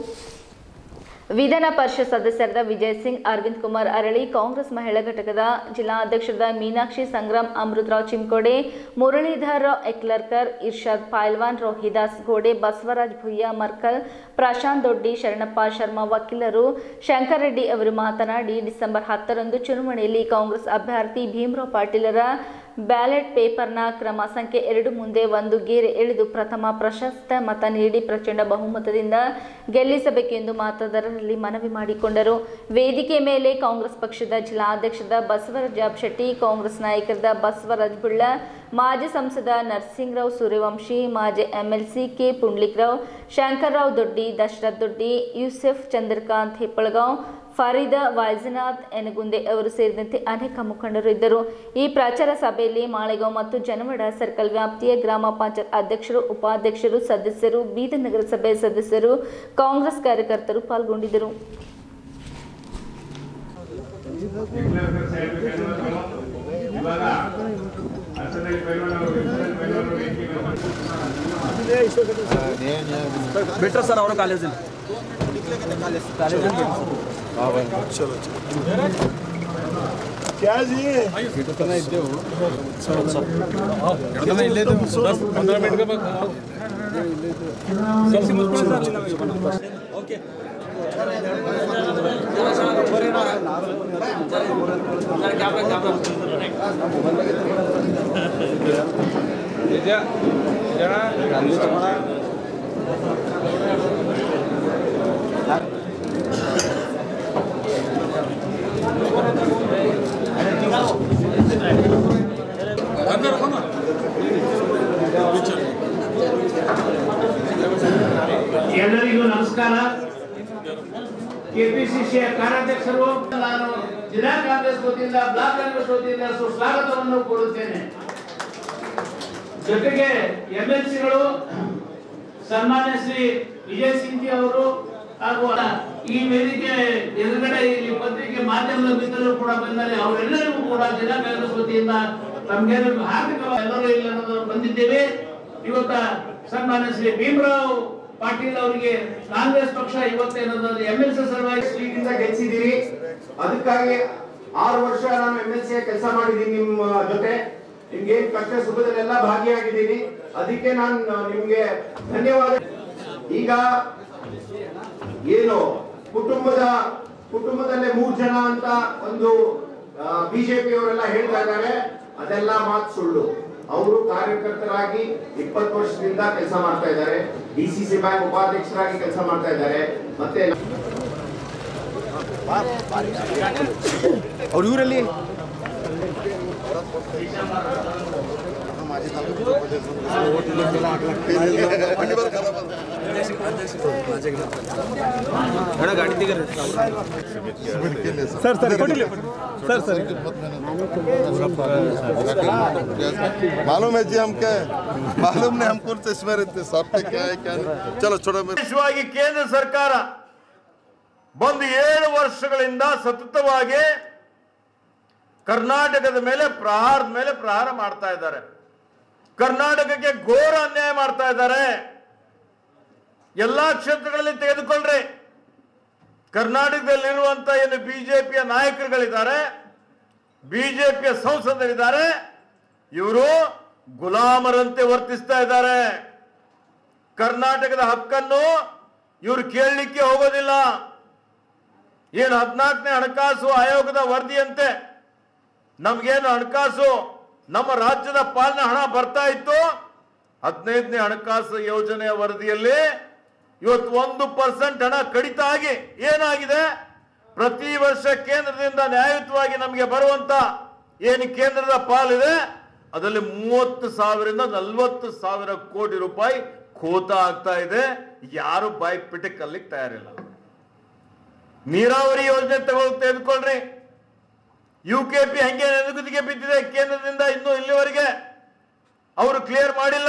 ವಿಧಾನ ಪರಿಷತ್ ಸದಸ್ಯರಾದ ವಿಜಯ್ ಸಿಂಗ್, ಅರವಿಂದ್ ಕುಮಾರ್ ಅರಳಿ, ಕಾಂಗ್ರೆಸ್ ಮಹಿಳಾ ಘಟಕದ ಜಿಲ್ಲಾ ಅಧ್ಯಕ್ಷರಾದ ಮೀನಾಕ್ಷಿ ಸಂಗ್ರಾಮ್, ಅಮೃತರಾವ್ ಚಿಮ್ಕೋಡೆ, ಮುರಳೀಧರ್ ರಾವ್ ಎಕ್ಲರ್ಕರ್, ಇರ್ಷಾದ್ ಪೈಲ್ವಾನ್, ರೋಹಿದಾಸ್ ಗೋಡೆ, ಬಸವರಾಜ್ ಭುಯ್ಯ ಮರ್ಕಲ್, ಪ್ರಶಾಂತ್ ದೊಡ್ಡಿ, ಶರಣಪ್ಪ ಶರ್ಮಾ ವಕೀಲರು, ಶಂಕರ್ ರೆಡ್ಡಿ ಅವರು ಮಾತನಾಡಿ, ಡಿಸೆಂಬರ್ ಹತ್ತರಂದು ಚುನಾವಣೆಯಲ್ಲಿ ಕಾಂಗ್ರೆಸ್ ಅಭ್ಯರ್ಥಿ ಭೀಮರಾವ್ ಪಾಟೀಲರ ಬ್ಯಾಲೆಟ್ ಪೇಪರ್ನ ಕ್ರಮ ಸಂಖ್ಯೆ ಎರಡು ಮುಂದೆ ಒಂದು ಗೇರೆ ಎಳೆದು ಪ್ರಥಮ ಪ್ರಶಸ್ತ ಮತ ನೀಡಿ ಪ್ರಚಂಡ ಬಹುಮತದಿಂದ ಗೆಲ್ಲಿಸಬೇಕೆಂದು ಮತದಾರರಲ್ಲಿ ಮನವಿ ಮಾಡಿಕೊಂಡರು. ವೇದಿಕೆ ಮೇಲೆ ಕಾಂಗ್ರೆಸ್ ಪಕ್ಷದ ಜಿಲ್ಲಾ ಅಧ್ಯಕ್ಷರಾದ ಬಸವರಾಜ್ ಶೆಟ್ಟಿ, ಕಾಂಗ್ರೆಸ್ ನಾಯಕರಾದ ಬಸವರಾಜ್ ಬುಳ್ಳ, ಮಾಜಿ ಸಂಸದ ನರಸಿಂಗರಾವ್ ಸೂರ್ಯವಂಶಿ, ಮಾಜಿ ಎಂಎಲ್ಸಿ ಕೆ ಪುಂಡ್ಲಿಕರಾವ್, ಶಂಕರ್ರಾವ್ ದೊಡ್ಡಿ, ದಶರಥ್ ದೊಡ್ಡಿ, ಯೂಸೆಫ್ ಚಂದ್ರಕಾಂತ್ ಹೆಪ್ಪಳಗಾಂವ್, ಫರೀದ ವೈಜನಾಥ್ ಎನಗುಂದೆ ಅವರು ಸೇರಿದಂತೆ ಅನೇಕ ಮುಖಂಡರು ಇದ್ದರು. ಈ ಪ್ರಚಾರ ಸಭೆಯಲ್ಲಿ ಮಾಳೆಗಾಂವ್ ಮತ್ತು ಜನವಡ ಸರ್ಕಲ್ ವ್ಯಾಪ್ತಿಯ ಗ್ರಾಮ ಪಂಚಾಯತ್ ಅಧ್ಯಕ್ಷರು, ಉಪಾಧ್ಯಕ್ಷರು, ಸದಸ್ಯರು, ಬೀದರ್ ನಗರಸಭೆ ಸದಸ್ಯರು, ಕಾಂಗ್ರೆಸ್ ಕಾರ್ಯಕರ್ತರು ಪಾಲ್ಗೊಂಡಿದ್ದರು. बेटर सर और कॉलेज कॉलेज चलो क्या जी कितना इतने हो कितना इल्ले तो दस पंद्रह मिनट के बाद सबसे मुश्किल ओके कैमरा कैमरा ನಿಜ ಜನ ಗಾಂಧಿ ತಗೊಂಡ ಎಲ್ಲರಿಗೂ ನಮಸ್ಕಾರ. ಕೆಪಿಸಿಸಿಯ ಕಾರ್ಯಾಧ್ಯಕ್ಷರು, ನಾನು ಜಿಲ್ಲಾ ಕಾಂಗ್ರೆಸ್ ವತಿಯಿಂದ ಬ್ಲಾಕ್ ಕಾಂಗ್ರೆಸ್ ವತಿಯಿಂದ ಸುಸ್ವಾಗತವನ್ನು ಕೋರುತ್ತೇನೆ. ಜೊತೆಗೆ ಎಂಎಲ್ಸಿಗಳು ಸನ್ಮಾನ್ಯ ಶ್ರೀ ವಿಜಯ್ ಸಿಂಘಿ ಅವರು ಹಾಗೂ ಈ ವೇದಿಕೆ ಎದುರುಗಡೆ ಇಲ್ಲಿ ಪತ್ರಿಕೆ ಮಾಧ್ಯಮದ ಮಿತ್ರರು ಕೂಡ ಬಂದರೆ ಅವರೆಲ್ಲರಿಗೂ ಕೂಡ ಜಿಲ್ಲಾ ಕಾಂಗ್ರೆಸ್ ವತಿಯಿಂದ ತಮಗೆಲ್ಲರಿಗೂ ಹಾರ್ದಿಕ ಎಲ್ಲರೂ ಇಲ್ಲಿ ಬಂದಿದ್ದೇವೆ. ಇವತ್ತ ಸನ್ಮಾನ್ಯ ಶ್ರೀ ಭೀಮರಾವ್ ಪಾಟೀಲ್ ಅವರಿಗೆ ಕಾಂಗ್ರೆಸ್ ಪಕ್ಷ ಇವತ್ತೇನಾದ್ರು ಎಂ ಎಲ್ ಸಿ ಸಲುವಾಗಿ ಸೀಟಿಂದ ಗೆಲ್ಸಿದ್ದೀರಿ. ಅದಕ್ಕಾಗಿ ಆರು ವರ್ಷ ನಾನು ಎಂ ಎಲ್ ಸಿ ಕೆಲಸ ಮಾಡಿದ್ದೀನಿ. ನಿಮ್ಮ ಜೊತೆ ನಿಮ್ಗೆ ಏನ್ ಕಷ್ಟ ಸುಖದಲ್ಲೆಲ್ಲ ಭಾಗಿಯಾಗಿದ್ದೀನಿ. ಅದಕ್ಕೆ ನಾನು ನಿಮ್ಗೆ ಧನ್ಯವಾದ. ಈಗ ಏನು ಕುಟುಂಬದ ಕುಟುಂಬದಲ್ಲೇ ಮೂರ್ ಜನ ಅಂತ ಒಂದು ಬಿಜೆಪಿ ಅವರೆಲ್ಲ ಹೇಳ್ತಾ ಇದ್ದಾರೆ, ಅದೆಲ್ಲ ಮಾತು ಸುಳ್ಳು. ಅವರು ಕಾರ್ಯಕರ್ತರಾಗಿ ಇಪ್ಪತ್ತು ವರ್ಷದಿಂದ ಕೆಲಸ ಮಾಡ್ತಾ ಇದ್ದಾರೆ. ಡಿಸಿಸಿ ಬ್ಯಾಂಕ್ ಉಪಾಧ್ಯಕ್ಷರಾಗಿ ಕೆಲಸ ಮಾಡ್ತಾ ಇದ್ದಾರೆ. ಮತ್ತೆ ಅವ್ರ ಊರಲ್ಲಿ ಗಾಡಿ ತೆಗೀರಿ ಸರ್. ಸರ್ सर सर मालूम है जी, हमके मालूम नहीं, हमको इसमें रहते साहब क्या है क्या नहीं. चलो छोड़ो. ವಿಶೇಷವಾಗಿ ಕೇಂದ್ರ ಸರ್ಕಾರ ಬಂದು ಏಳು ವರ್ಷಗಳಿಂದ ಸತತವಾಗಿ ಕರ್ನಾಟಕದ ಮೇಲೆ ಪ್ರಹಾರದ ಮೇಲೆ ಪ್ರಹಾರ ಮಾಡ್ತಾ ಇದ್ದಾರೆ. ಕರ್ನಾಟಕಕ್ಕೆ ಘೋರ ಅನ್ಯಾಯ ಮಾಡ್ತಾ ಇದ್ದಾರೆ. ಎಲ್ಲಾ ಕ್ಷೇತ್ರಗಳಲ್ಲಿ ತೆಗೆದುಕೊಳ್ಳ್ರಿ, ಕರ್ನಾಟಕದಲ್ಲಿರುವಂತ ಏನು ಬಿಜೆಪಿಯ ನಾಯಕರುಗಳಿದ್ದಾರೆ, ಬಿಜೆಪಿಯ ಸಂಸದರಿದ್ದಾರೆ, ಇವರು ಗುಲಾಮರಂತೆ ವರ್ತಿಸ್ತಾ ಇದ್ದಾರೆ. ಕರ್ನಾಟಕದ ಹಕ್ಕನ್ನು ಇವರು ಕೇಳಲಿಕ್ಕೆ ಹೋಗೋದಿಲ್ಲ. ಏನು ಹದಿನಾಲ್ಕನೇ ಹಣಕಾಸು ಆಯೋಗದ ವರದಿಯಂತೆ ನಮ್ಗೇನು ಹಣಕಾಸು ನಮ್ಮ ರಾಜ್ಯದ ಪಾಲನೆ ಹಣ ಬರ್ತಾ ಇತ್ತು, ಹದಿನೈದನೇ ಹಣಕಾಸು ಯೋಜನೆಯ ವರದಿಯಲ್ಲಿ ಇವತ್ತು ಒಂದು ಪರ್ಸೆಂಟ್ ಹಣ ಕಡಿತ ಆಗಿ ಏನಾಗಿದೆ, ಪ್ರತಿ ವರ್ಷ ಕೇಂದ್ರದಿಂದ ನ್ಯಾಯಯುತವಾಗಿ ನಮಗೆ ಬರುವಂತ ಏನು ಕೇಂದ್ರದ ಪಾಲಿದೆ ಅದರಲ್ಲಿ ಮೂವತ್ತು ಸಾವಿರದಿಂದ ನಲವತ್ತು ಸಾವಿರ ಕೋಟಿ ರೂಪಾಯಿ ಖೋತ ಆಗ್ತಾ ಇದೆ. ಯಾರು ಬಾಯಿ ಪಿಟೆ ಕಲ್ಲಿಗೆ ತಯಾರಿಲ್ಲ. ನೀರಾವರಿ ಯೋಜನೆ ತಗೊಳ್ ತೆಗೆದುಕೊಳ್ಳ್ರಿ, ಯು ಕೆ ಪಿ ಹಂಗೆ ನೆನಗುದಿಗೆ ಬಿದ್ದಿದೆ. ಕೇಂದ್ರದಿಂದ ಇನ್ನೂ ಇಲ್ಲಿವರೆಗೆ ಅವರು ಕ್ಲಿಯರ್ ಮಾಡಿಲ್ಲ.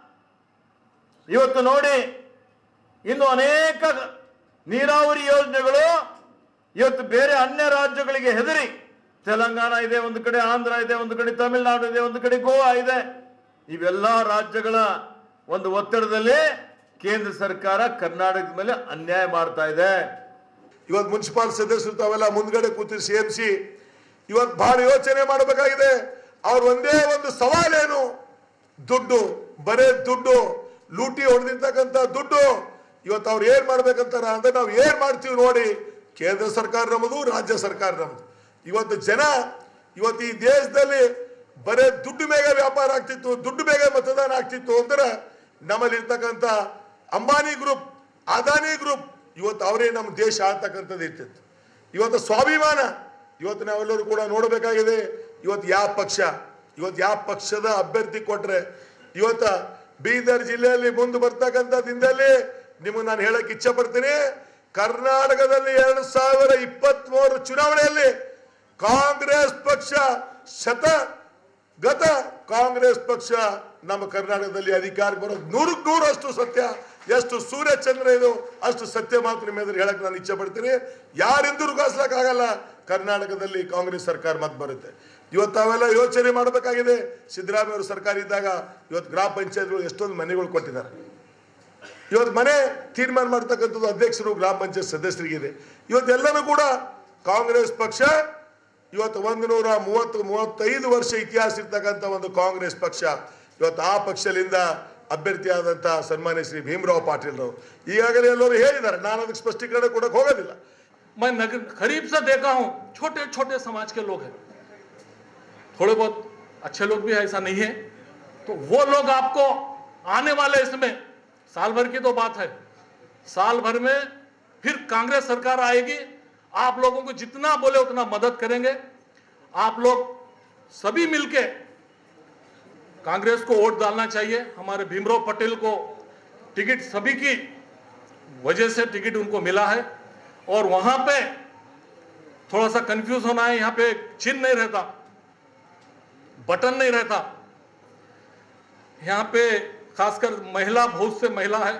ಇವತ್ತು ನೋಡಿ, ಇನ್ನು ಅನೇಕ ನೀರಾವರಿ ಯೋಜನೆಗಳು ಇವತ್ತು ಬೇರೆ ಅನ್ಯ ರಾಜ್ಯಗಳಿಗೆ ಹೆದರಿ, ತೆಲಂಗಾಣ ಇದೆ ಒಂದು ಕಡೆ, ಆಂಧ್ರ ಇದೆ ಒಂದು ಕಡೆ, ತಮಿಳುನಾಡು ಇದೆ ಒಂದು ಕಡೆ, ಗೋವಾ ಇದೆ, ಇವೆಲ್ಲ ರಾಜ್ಯಗಳ ಒಂದು ಒತ್ತಡದಲ್ಲಿ ಕೇಂದ್ರ ಸರ್ಕಾರ ಕರ್ನಾಟಕದ ಮೇಲೆ ಅನ್ಯಾಯ ಮಾಡ್ತಾ ಇದೆ. ಇವತ್ತು ಮುನ್ಸಿಪಾಲ್ ಸದಸ್ಯರು ತಾವೆಲ್ಲ ಮುಂದ್ಗಡೆ ಕೂತಿರಿ, ಸಿ ಎಂ ಸಿ ಇವತ್ತು ಬಹಳ ಯೋಚನೆ ಮಾಡಬೇಕಾಗಿದೆ. ಅವ್ರ ಒಂದೇ ಒಂದು ಸವಾಲೇನು, ದುಡ್ಡು, ಬರೇ ದುಡ್ಡು, ಲೂಟಿ ಹೊಡೆದಿರ್ತಕ್ಕಂಥ ದುಡ್ಡು. ಇವತ್ತು ಅವ್ರು ಏನ್ ಮಾಡ್ಬೇಕಂತಾರ ಅಂದ್ರೆ, ನಾವು ಏನ್ ಮಾಡ್ತೀವಿ ನೋಡಿ, ಕೇಂದ್ರ ಸರ್ಕಾರ ನಮ್ಮದು, ರಾಜ್ಯ ಸರ್ಕಾರ ನಮ್ಮದು. ಇವತ್ತು ಜನ ಇವತ್ತು ಈ ದೇಶದಲ್ಲಿ ಬರೇ ದುಡ್ಡು ಮೇಲೆ ವ್ಯಾಪಾರ ಆಗ್ತಿತ್ತು, ದುಡ್ಡು ಮೇಲೆ ಮತದಾನ ಆಗ್ತಿತ್ತು ಅಂದ್ರೆ ನಮ್ಮಲ್ಲಿ ಇರ್ತಕ್ಕಂಥ ಅಂಬಾನಿ ಗ್ರೂಪ್, ಅದಾನಿ ಗ್ರೂಪ್, ಇವತ್ತು ಅವರೇ ನಮ್ಮ ದೇಶ ಆಗ್ತಕ್ಕಂಥದ್ದು ಇರ್ತಿತ್ತು. ಇವತ್ತು ಸ್ವಾಭಿಮಾನ ಇವತ್ತು ನಾವೆಲ್ಲರೂ ಕೂಡ ನೋಡಬೇಕಾಗಿದೆ. ಇವತ್ತು ಯಾವ ಪಕ್ಷ ಇವತ್ತು ಯಾವ ಪಕ್ಷದ ಅಭ್ಯರ್ಥಿ ಕೊಟ್ರೆ ಇವತ್ತು ಬೀದರ್ ಜಿಲ್ಲೆಯಲ್ಲಿ ಮುಂದೆ ಬರ್ತಕ್ಕಂಥ ದಿನದಲ್ಲಿ ನಿಮಗೆ ನಾನು ಹೇಳಕ್ ಇಚ್ಛೆ ಪಡ್ತೀನಿ, ಕರ್ನಾಟಕದಲ್ಲಿ ಎರಡು ಸಾವಿರ ಇಪ್ಪತ್ತ್ ಮೂರು ಚುನಾವಣೆಯಲ್ಲಿ ಕಾಂಗ್ರೆಸ್ ಪಕ್ಷ ಶತ ಗತ ಕಾಂಗ್ರೆಸ್ ಪಕ್ಷ ನಮ್ಮ ಕರ್ನಾಟಕದಲ್ಲಿ ಅಧಿಕಾರಕ್ಕೆ ಬರೋದು ನೂರಕ್ಕೆ ನೂರಷ್ಟು ಸತ್ಯ. ಎಷ್ಟು ಸೂರ್ಯ ಚಂದ್ರ ಇದು ಅಷ್ಟು ಸತ್ಯ ಮಾತ್ರ ನಿಮ್ಮ ಎದುರು ಹೇಳಕ್ ನಾನು ಇಚ್ಛೆ ಪಡ್ತೀನಿ. ಯಾರಿಂದೂ ಆಗಲ್ಲ, ಕರ್ನಾಟಕದಲ್ಲಿ ಕಾಂಗ್ರೆಸ್ ಸರ್ಕಾರ ಮತ್ತೆ ಬರುತ್ತೆ. ಇವತ್ತು ಅವೆಲ್ಲ ಯೋಚನೆ ಮಾಡಬೇಕಾಗಿದೆ. ಸಿದ್ದರಾಮಯ್ಯ ಅವರು ಸರ್ಕಾರ ಇದ್ದಾಗ ಇವತ್ತು ಗ್ರಾಮ ಪಂಚಾಯತ್ಗಳು ಎಷ್ಟೊಂದು ಮನೆಗಳು ಕೊಟ್ಟಿದ್ದಾರೆ. ಇವತ್ತು ಮನೆ ತೀರ್ಮಾನ ಮಾಡ್ತಕ್ಕಂಥದ್ದು ಅಧ್ಯಕ್ಷರು ಗ್ರಾಮ ಪಂಚಾಯತ್ ಸದಸ್ಯರಿಗಿದೆ. ಇವತ್ತೆಲ್ಲನೂ ಕೂಡ ಕಾಂಗ್ರೆಸ್ ಪಕ್ಷ ಇವತ್ತು ಒಂದು ನೂರ ಮೂವತ್ತು ಮೂವತ್ತೈದು ವರ್ಷ ಇತಿಹಾಸ ಇರ್ತಕ್ಕಂಥ ಒಂದು ಕಾಂಗ್ರೆಸ್ ಪಕ್ಷ. ಇವತ್ತು ಆ ಪಕ್ಷದಿಂದ ಅಭ್ಯರ್ಥಿಯಾದಂಥ ಸನ್ಮಾನ್ಯ ಶ್ರೀ ಭೀಮರಾವ್ ಪಾಟೀಲ್ ಅವರು ಈಗಾಗಲೇ ಎಲ್ಲರೂ ಹೇಳಿದ್ದಾರೆ, ನಾನು ಅದಕ್ಕೆ ಸ್ಪಷ್ಟೀಕರಣ ಕೊಡಕ್ಕೆ ಹೋಗೋದಿಲ್ಲ. मैं नगर करीब से देखा हूं, छोटे छोटे समाज के लोग हैं, थोड़े बहुत अच्छे लोग भी हैं, ऐसा नहीं है, तो वो लोग आपको आने वाले इसमें साल भर की तो बात है, साल भर में फिर कांग्रेस सरकार आएगी, आप लोगों को जितना बोले उतना मदद करेंगे। आप लोग सभी मिलके कांग्रेस को वोट डालना चाहिए। हमारे भीमराव पटेल को टिकट सभी की वजह से टिकट उनको मिला है, और वहां पे थोड़ा सा कंफ्यूज होना है, यहां पे चिन्ह नहीं रहता, बटन नहीं रहता, यहां पे खासकर महिला, बहुत से महिला है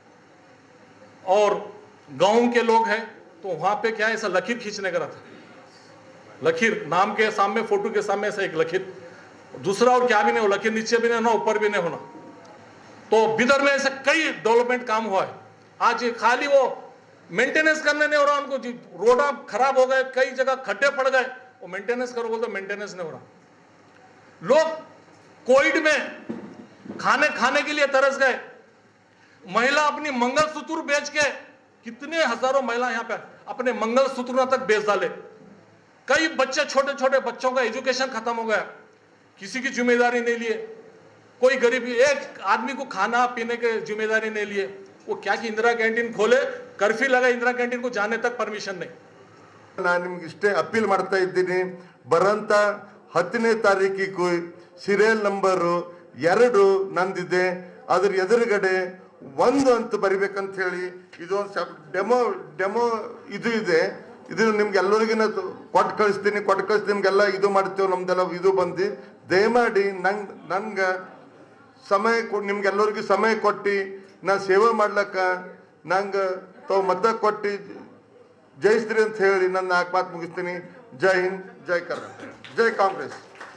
और गांव के लोग हैं, तो वहां पे क्या है, ऐसा लकीर खींचने का रहता, लकीर नाम के सामने, फोटो के सामने ऐसा एक लकीर, दूसरा और क्या भी नहीं हो, लकीर नीचे भी नहीं होना, ऊपर भी नहीं होना। तो बिदर में ऐसे कई डेवलपमेंट काम हुआ है। आज खाली वो मेंटेनेंस करने नहीं हो रहा, उनको रोड खराब हो गए, कई जगह खड्डे पड़ गए, वो मेंटेनेंस करो बोलते मेंटेनेंस नहीं हो रहा। लोग कोविड में खाने खाने के लिए तरस गए, महिला अपनी मंगलसूत्र बेच के, कितने हजारों महिला यहाँ पे अपने मंगलसूत्र तक बेच डाले। कई बच्चे, छोटे छोटे बच्चों का एजुकेशन खत्म हो गया, किसी की जिम्मेदारी नहीं लिए, कोई गरीब एक आदमी को खाना पीने की जिम्मेदारी नहीं लिए। वो क्या कि इंदिरा कैंटीन खोले, कर्फ्यू लगा, इंदिरा कैंटीन को जाने तक परमिशन नहीं। ನಾನು ನಿಮ್ಗೆ ಇಷ್ಟೇ ಅಪೀಲ್ ಮಾಡ್ತಾ ಇದ್ದೀನಿ, ಬರಂತ ಹತ್ತನೇ ತಾರೀಕಿಗೂ ಸೀರಿಯಲ್ ನಂಬರು ಎರಡು ನಂದಿದೆ, ಅದ್ರ ಎದುರುಗಡೆ ಒಂದು ಅಂತ ಬರಿಬೇಕಂತ ಹೇಳಿ ಇದೊಂದು ಡೆಮೋ ಡೆಮೋ ಇದು ಇದೆ, ಇದನ್ನು ನಿಮ್ಗೆ ಎಲ್ಲರಿಗಿನ ಕೊಟ್ಟು ಕಳಿಸ್ತೀನಿ ಕೊಟ್ಟು ಕಳಿಸ್ತೀನಿ ನಿಮ್ಗೆಲ್ಲ ಇದು ಮಾಡ್ತೇವೆ, ನಮ್ದೆಲ್ಲ ಇದು ಬಂದು ದಯಮಾಡಿ ನಂಗೆ ನನ್ಗೆ ಸಮಯ ಕೊಟ್ಟು ನಿಮ್ಗೆಲ್ಲರಿಗೂ ಸಮಯ ಕೊಟ್ಟು ನಾ ಸೇವೆ ಮಾಡ್ಲಕ್ಕ ನಂಗೆ ತಾವು ಮತ ಕೊಟ್ಟು ಜಯಿಸ್ತೀರಿ ಅಂತ ಹೇಳಿ ನನ್ನ ನಾಲ್ಕು ಮಾತು ಮುಗಿಸ್ತೀನಿ. ಜೈ ಹಿಂದ್, ಜೈ ಕರ್ನಾಟಕ, ಜೈ ಕಾಂಗ್ರೆಸ್.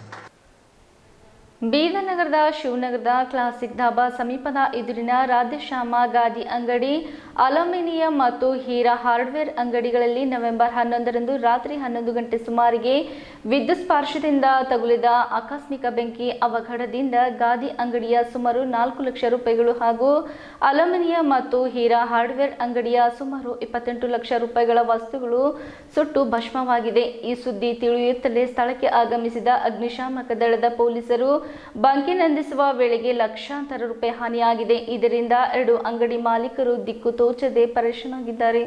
ಬೀದರ್ ನಗರದ ಶಿವನಗರದ ಕ್ಲಾಸಿಕ್ ಧಾಬಾ ಸಮೀಪದ ಎದುರಿನ ರಾಧೇಶ್ಯಾಮ ಗಾದಿ ಅಂಗಡಿ, ಅಲ್ಯೂಮಿನಿಯಂ ಮತ್ತು ಹೀರಾ ಹಾರ್ಡ್ವೇರ್ ಅಂಗಡಿಗಳಲ್ಲಿ ನವೆಂಬರ್ ಹನ್ನೊಂದರಂದು ರಾತ್ರಿ ಹನ್ನೊಂದು ಗಂಟೆ ಸುಮಾರಿಗೆ ವಿದ್ಯುತ್ ಸ್ಪರ್ಶದಿಂದ ತಗುಲಿದ ಆಕಸ್ಮಿಕ ಬೆಂಕಿ ಅವಘಡದಿಂದ ಗಾದಿ ಅಂಗಡಿಯ ಸುಮಾರು ನಾಲ್ಕು ಲಕ್ಷ ರೂಪಾಯಿಗಳು ಹಾಗೂ ಅಲ್ಯೂಮಿನಿಯಂ ಮತ್ತು ಹೀರಾ ಹಾರ್ಡ್ವೇರ್ ಅಂಗಡಿಯ ಸುಮಾರು ಇಪ್ಪತ್ತೆಂಟು ಲಕ್ಷ ರೂಪಾಯಿಗಳ ವಸ್ತುಗಳು ಸುಟ್ಟು ಭಸ್ಮವಾಗಿದೆ. ಈ ಸುದ್ದಿ ತಿಳಿಯುತ್ತಲೇ ಸ್ಥಳಕ್ಕೆ ಆಗಮಿಸಿದ ಅಗ್ನಿಶಾಮಕ ದಳದ ಪೊಲೀಸರು ಬೆಂಕಿ ನಂದಿಸುವ ವೇಳೆಗೆ ಲಕ್ಷಾಂತರ ರೂಪಾಯಿ ಹಾನಿಯಾಗಿದೆ. ಇದರಿಂದ ಎರಡು ಅಂಗಡಿ ಮಾಲೀಕರು ದಿಕ್ಕು ತೋಚದೆ ಪರೇಶಾನಾಗಿದ್ದಾರೆ.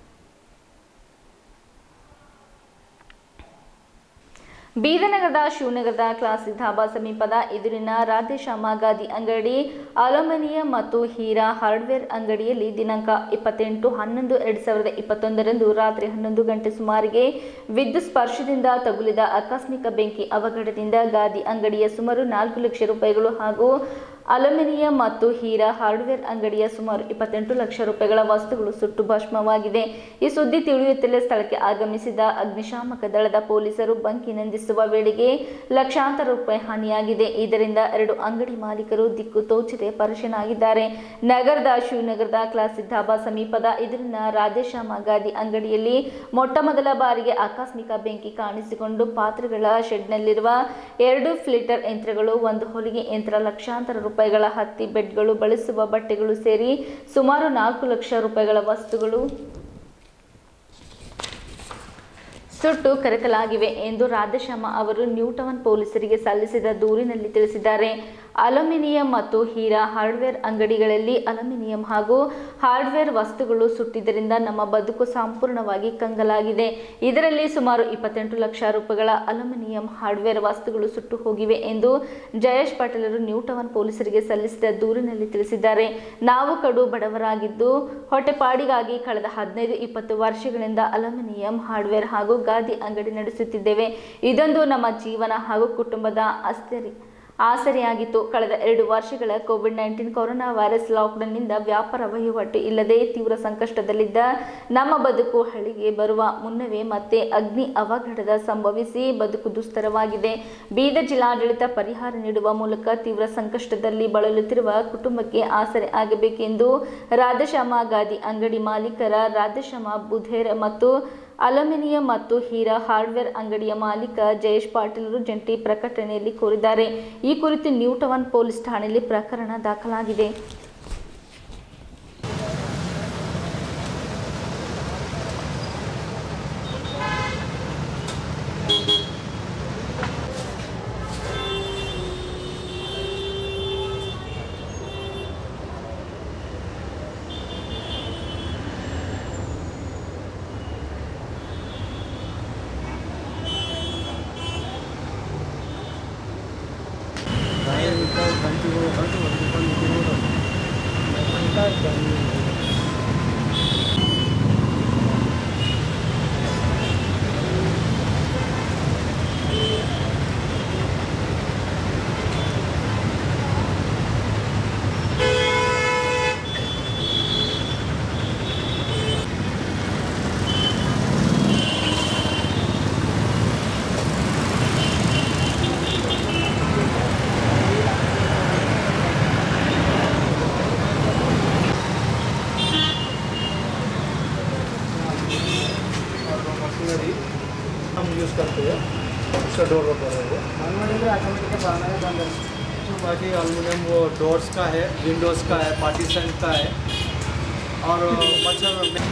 ಬೀದರ್ ನಗರದ ಶಿವನಗರದ ಕ್ಲಾಸಿಕ್ ಧಾಬಾ ಸಮೀಪದ ಎದುರಿನ ರಾಧೇಶ್ಯಾಮ ಗಾದಿ ಅಂಗಡಿ, ಅಲ್ಯೂಮಿನಿಯಂ ಮತ್ತು ಹೀರಾ ಹಾರ್ಡ್ವೇರ್ ಅಂಗಡಿಯಲ್ಲಿ ದಿನಾಂಕ ಇಪ್ಪತ್ತೆಂಟು ಹನ್ನೊಂದು ಎರಡು ಸಾವಿರದ ಇಪ್ಪತ್ತೊಂದರಂದು ರಾತ್ರಿ ಹನ್ನೊಂದು ಗಂಟೆ ಸುಮಾರಿಗೆ ವಿದ್ಯುತ್ ಸ್ಪರ್ಶದಿಂದ ತಗುಲಿದ ಆಕಸ್ಮಿಕ ಬೆಂಕಿ ಅವಘಡದಿಂದ ಗಾದಿ ಅಂಗಡಿಯ ಸುಮಾರು ನಾಲ್ಕು ಲಕ್ಷ ರೂಪಾಯಿಗಳು ಹಾಗೂ ಅಲ್ಯೂಮಿನಿಯಂ ಮತ್ತು ಹೀರಾ ಹಾರ್ಡ್ವೇರ್ ಅಂಗಡಿಯ ಸುಮಾರು ಇಪ್ಪತ್ತೆಂಟು ಲಕ್ಷ ರೂಪಾಯಿಗಳ ವಸ್ತುಗಳು ಸುಟ್ಟು ಭಸ್ಮವಾಗಿದೆ. ಈ ಸುದ್ದಿ ತಿಳಿಯುತ್ತಲೇ ಸ್ಥಳಕ್ಕೆ ಆಗಮಿಸಿದ ಅಗ್ನಿಶಾಮಕ ದಳದ ಪೊಲೀಸರು ಬೆಂಕಿ ನಂದಿಸುವ ವೇಳೆಗೆ ಲಕ್ಷಾಂತರ ರೂಪಾಯಿ ಹಾನಿಯಾಗಿದೆ. ಇದರಿಂದ ಎರಡು ಅಂಗಡಿ ಮಾಲೀಕರು ದಿಕ್ಕು ತೋಚದೆ ಪರೇಶಾನಾಗಿದ್ದಾರೆ. ನಗರದ ಶಿವನಗರದ ಕ್ಲಾಸಿಕ್ ಧಾಬಾ ಸಮೀಪದ ಎದುರಿನ ರಾಧೇಶ್ಯಾಮ ಗಾದಿ ಅಂಗಡಿಯಲ್ಲಿ ಮೊಟ್ಟ ಮೊದಲ ಬಾರಿಗೆ ಆಕಸ್ಮಿಕ ಬೆಂಕಿ ಕಾಣಿಸಿಕೊಂಡು ಪಾತ್ರೆಗಳ ಶೆಡ್ನಲ್ಲಿರುವ ಎರಡು ಫಿಲ್ಟರ್ ಯಂತ್ರಗಳು, ಒಂದು ಹೊಲಿಗೆ ಯಂತ್ರ, ಲಕ್ಷಾಂತರ ರೂಪಾಯಿಗಳ ಹತ್ತಿ ಬೆಡ್ಗಳು, ಬಳಸುವ ಬಟ್ಟೆಗಳು ಸೇರಿ ಸುಮಾರು ನಾಲ್ಕು ಲಕ್ಷ ರೂಪಾಯಿಗಳ ವಸ್ತುಗಳು ಸುಟ್ಟು ಕರಕಲಾಗಿವೆ ಎಂದು ರಾಧೇಶ್ಯಾಮ ಅವರು ನ್ಯೂ ಟೌನ್ ಪೊಲೀಸರಿಗೆ ಸಲ್ಲಿಸಿದ ದೂರಿನಲ್ಲಿ ತಿಳಿಸಿದ್ದಾರೆ. ಅಲ್ಯೂಮಿನಿಯಂ ಮತ್ತು ಹೀರಾ ಹಾರ್ಡ್ವೇರ್ ಅಂಗಡಿಗಳಲ್ಲಿ ಅಲ್ಯೂಮಿನಿಯಂ ಹಾಗೂ ಹಾರ್ಡ್ವೇರ್ ವಸ್ತುಗಳು ಸುಟ್ಟಿದ್ದರಿಂದ ನಮ್ಮ ಬದುಕು ಸಂಪೂರ್ಣವಾಗಿ ಕಂಗಲಾಗಿದೆ. ಇದರಲ್ಲಿ ಸುಮಾರು ಇಪ್ಪತ್ತೆಂಟು ಲಕ್ಷ ರೂಪಾಯಿಗಳ ಅಲ್ಯೂಮಿನಿಯಂ ಹಾರ್ಡ್ವೇರ್ ವಸ್ತುಗಳು ಸುಟ್ಟು ಹೋಗಿವೆ ಎಂದು ಜಯೇಶ್ ಪಟೇಲರು ನ್ಯೂ ಟೌನ್ ಪೊಲೀಸರಿಗೆ ಸಲ್ಲಿಸಿದ ದೂರಿನಲ್ಲಿ ತಿಳಿಸಿದ್ದಾರೆ. ನಾವು ಕಡು ಬಡವರಾಗಿದ್ದು ಹೊಟ್ಟೆಪಾಡಿಗಾಗಿ ಕಳೆದ ಹದಿನೈದು ಇಪ್ಪತ್ತು ವರ್ಷಗಳಿಂದ ಅಲ್ಯೂಮಿನಿಯಂ ಹಾರ್ಡ್ವೇರ್ ಹಾಗೂ ಗಾದಿ ಅಂಗಡಿ ನಡೆಸುತ್ತಿದ್ದೇವೆ. ಇದೊಂದು ನಮ್ಮ ಜೀವನ ಹಾಗೂ ಕುಟುಂಬದ ಆಸ್ತರಿ ಆಸರೆಯಾಗಿತ್ತು. ಕಳೆದ ಎರಡು ವರ್ಷಗಳ ಕೋವಿಡ್ ನೈನ್ಟೀನ್ ಕೊರೋನಾ ವೈರಸ್ ಲಾಕ್ಡೌನ್ನಿಂದ ವ್ಯಾಪಾರ ವಹಿವಾಟು ಇಲ್ಲದೆ ತೀವ್ರ ಸಂಕಷ್ಟದಲ್ಲಿದ್ದ ನಮ್ಮ ಬದುಕು ಹಳ್ಳಿಗೆ ಬರುವ ಮುನ್ನವೇ ಮತ್ತೆ ಅಗ್ನಿ ಅವಘಡ ಸಂಭವಿಸಿ ಬದುಕು ದುಸ್ತರವಾಗಿದೆ. ಬೀದರ್ ಜಿಲ್ಲಾಡಳಿತ ಪರಿಹಾರ ನೀಡುವ ಮೂಲಕ ತೀವ್ರ ಸಂಕಷ್ಟದಲ್ಲಿ ಬಳಲುತ್ತಿರುವ ಕುಟುಂಬಕ್ಕೆ ಆಸರೆ ಆಗಬೇಕೆಂದು ರಾಧೇಶ್ಯಾಮ ಗಾದಿ ಅಂಗಡಿ ಮಾಲೀಕರ ರಾಧೇಶ್ಯಾಮ ಬುಧೇರ್ ಮತ್ತು ಅಲ್ಯೂಮಿನಿಯಂ ಮತ್ತು ಹೀರಾ ಹಾರ್ಡ್ವೇರ್ ಅಂಗಡಿಯ ಮಾಲೀಕ ಜಯೇಶ್ ಪಾಟೀಲರು ಜಂಟಿ ಪ್ರಕಟಣೆಯಲ್ಲಿ ಕೋರಿದ್ದಾರೆ. ಈ ಕುರಿತು ನ್ಯೂ ಟೌನ್ ಪೊಲೀಸ್ ಠಾಣೆಯಲ್ಲಿ ಪ್ರಕರಣ ದಾಖಲಾಗಿದೆ. डोर पर है वो बाकी एल्युमिनियम वो डोर्स का है, विंडोज़ का है, पार्टीशन का है और मच्छर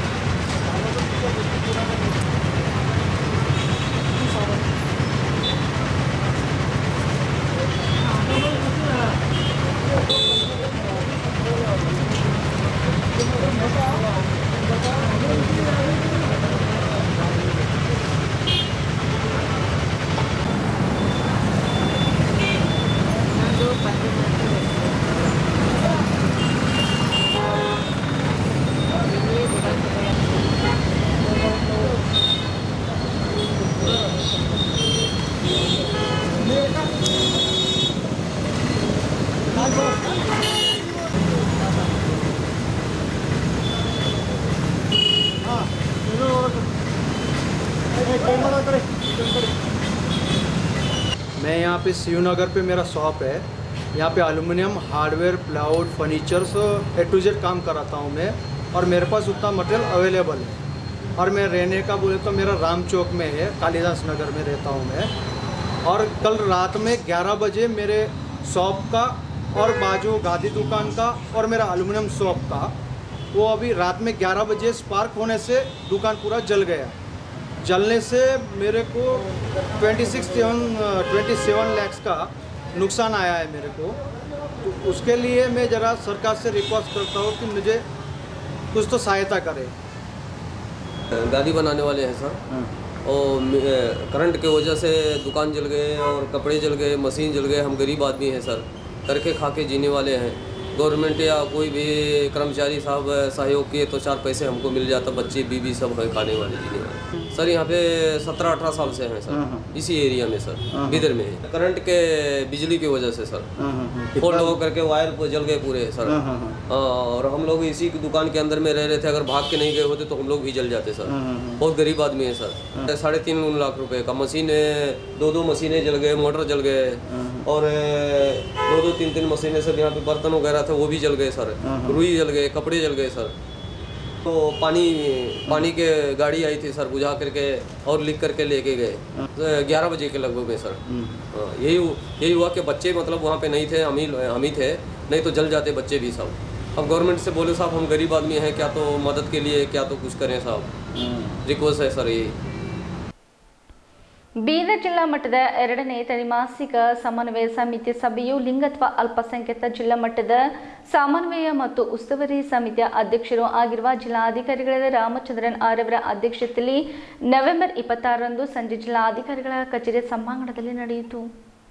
मैं यहाँ पे शिवनगर पे मेरा शॉप है। यहाँ पे aluminium hardware, plywood, furnitures A to Z काम कराता हूँ मैं और मेरे पास उतना मटेरियल अवेलेबल है। और मैं रहने का बोले तो मेरा राम चौक में है, कालिदास नगर में रहता हूँ मैं। और कल रात में ग्यारह बजे मेरे शॉप का और बाजू गादी दुकान का और मेरा एल्युमिनियम शॉप का वो अभी रात में ग्यारह बजे स्पार्क होने से दुकान पूरा जल गया। जलने से मेरे को छब्बीस सत्ताईस लाख का नुकसान आया है मेरे को। तो उसके लिए मैं ज़रा सरकार से रिक्वेस्ट करता हूँ कि मुझे कुछ तो सहायता करे। गाड़ी बनाने वाले हैं सर और करंट के वजह से दुकान जल गए और कपड़े जल गए, मशीन जल गए। हम गरीब आदमी हैं सर, करके खा के जीने वाले हैं। गवर्नमेंट या कोई भी कर्मचारी साहब सहयोग किए तो चार पैसे हमको मिल जाता। बच्चे बीबी सब हैं खाने वाले जीने वाले। सर यहाँ पे सत्रह अठारह साल से हैं सर, इसी एरिया में सर, बिदर में है। करंट के बिजली की वजह से सर फोल्ड हो करके वायर जल गए पूरे सर। और हम लोग इसी की दुकान के अंदर में रह रहे थे। अगर भाग के नहीं गए होते तो हम लोग भी जल जाते सर। बहुत गरीब आदमी है सर। साढ़े तीन लाख रुपए का मशीन, दो दो मशीनें जल गए, मोटर जल गए और दो दो तीन तीन मशीनें सर यहाँ पे बर्तन वगैरह थे वो भी जल गए सर। रुई जल गए, कपड़े जल गए सर। तो पानी पानी के गाड़ी आई थी सर, बुझा करके और लिख करके लेके गए ग्यारह बजे के लगभग में सर। यही यही हुआ कि बच्चे मतलब वहाँ पे नहीं थे, हम ही हम ही थे, नहीं तो जल जाते बच्चे भी सब। अब गवर्नमेंट से बोले साहब हम गरीब आदमी हैं, क्या तो मदद के लिए क्या तो कुछ करें साहब, रिक्वेस्ट है सर यही। ಬೀದರ್ ಜಿಲ್ಲಾ ಮಟ್ಟದ ಎರಡನೇ ತ್ರೈಮಾಸಿಕ ಸಮನ್ವಯ ಸಮಿತಿ ಸಭೆಯು ಲಿಂಗತ್ವ ಅಲ್ಪಸಂಖ್ಯಾತ ಜಿಲ್ಲಾ ಮಟ್ಟದ ಸಮನ್ವಯ ಮತ್ತು ಉಸ್ತುವಾರಿ ಸಮಿತಿಯ ಅಧ್ಯಕ್ಷರು ಆಗಿರುವ ಜಿಲ್ಲಾಧಿಕಾರಿಗಳಾದ ರಾಮಚಂದ್ರನ್ ಆರ್ ಅವರ ಅಧ್ಯಕ್ಷತೆಯಲ್ಲಿ ನವೆಂಬರ್ ಇಪ್ಪತ್ತಾರರಂದು ಸಂಜೆ ಜಿಲ್ಲಾಧಿಕಾರಿಗಳ ಕಚೇರಿ ಸಭಾಂಗಣದಲ್ಲಿ ನಡೆಯಿತು.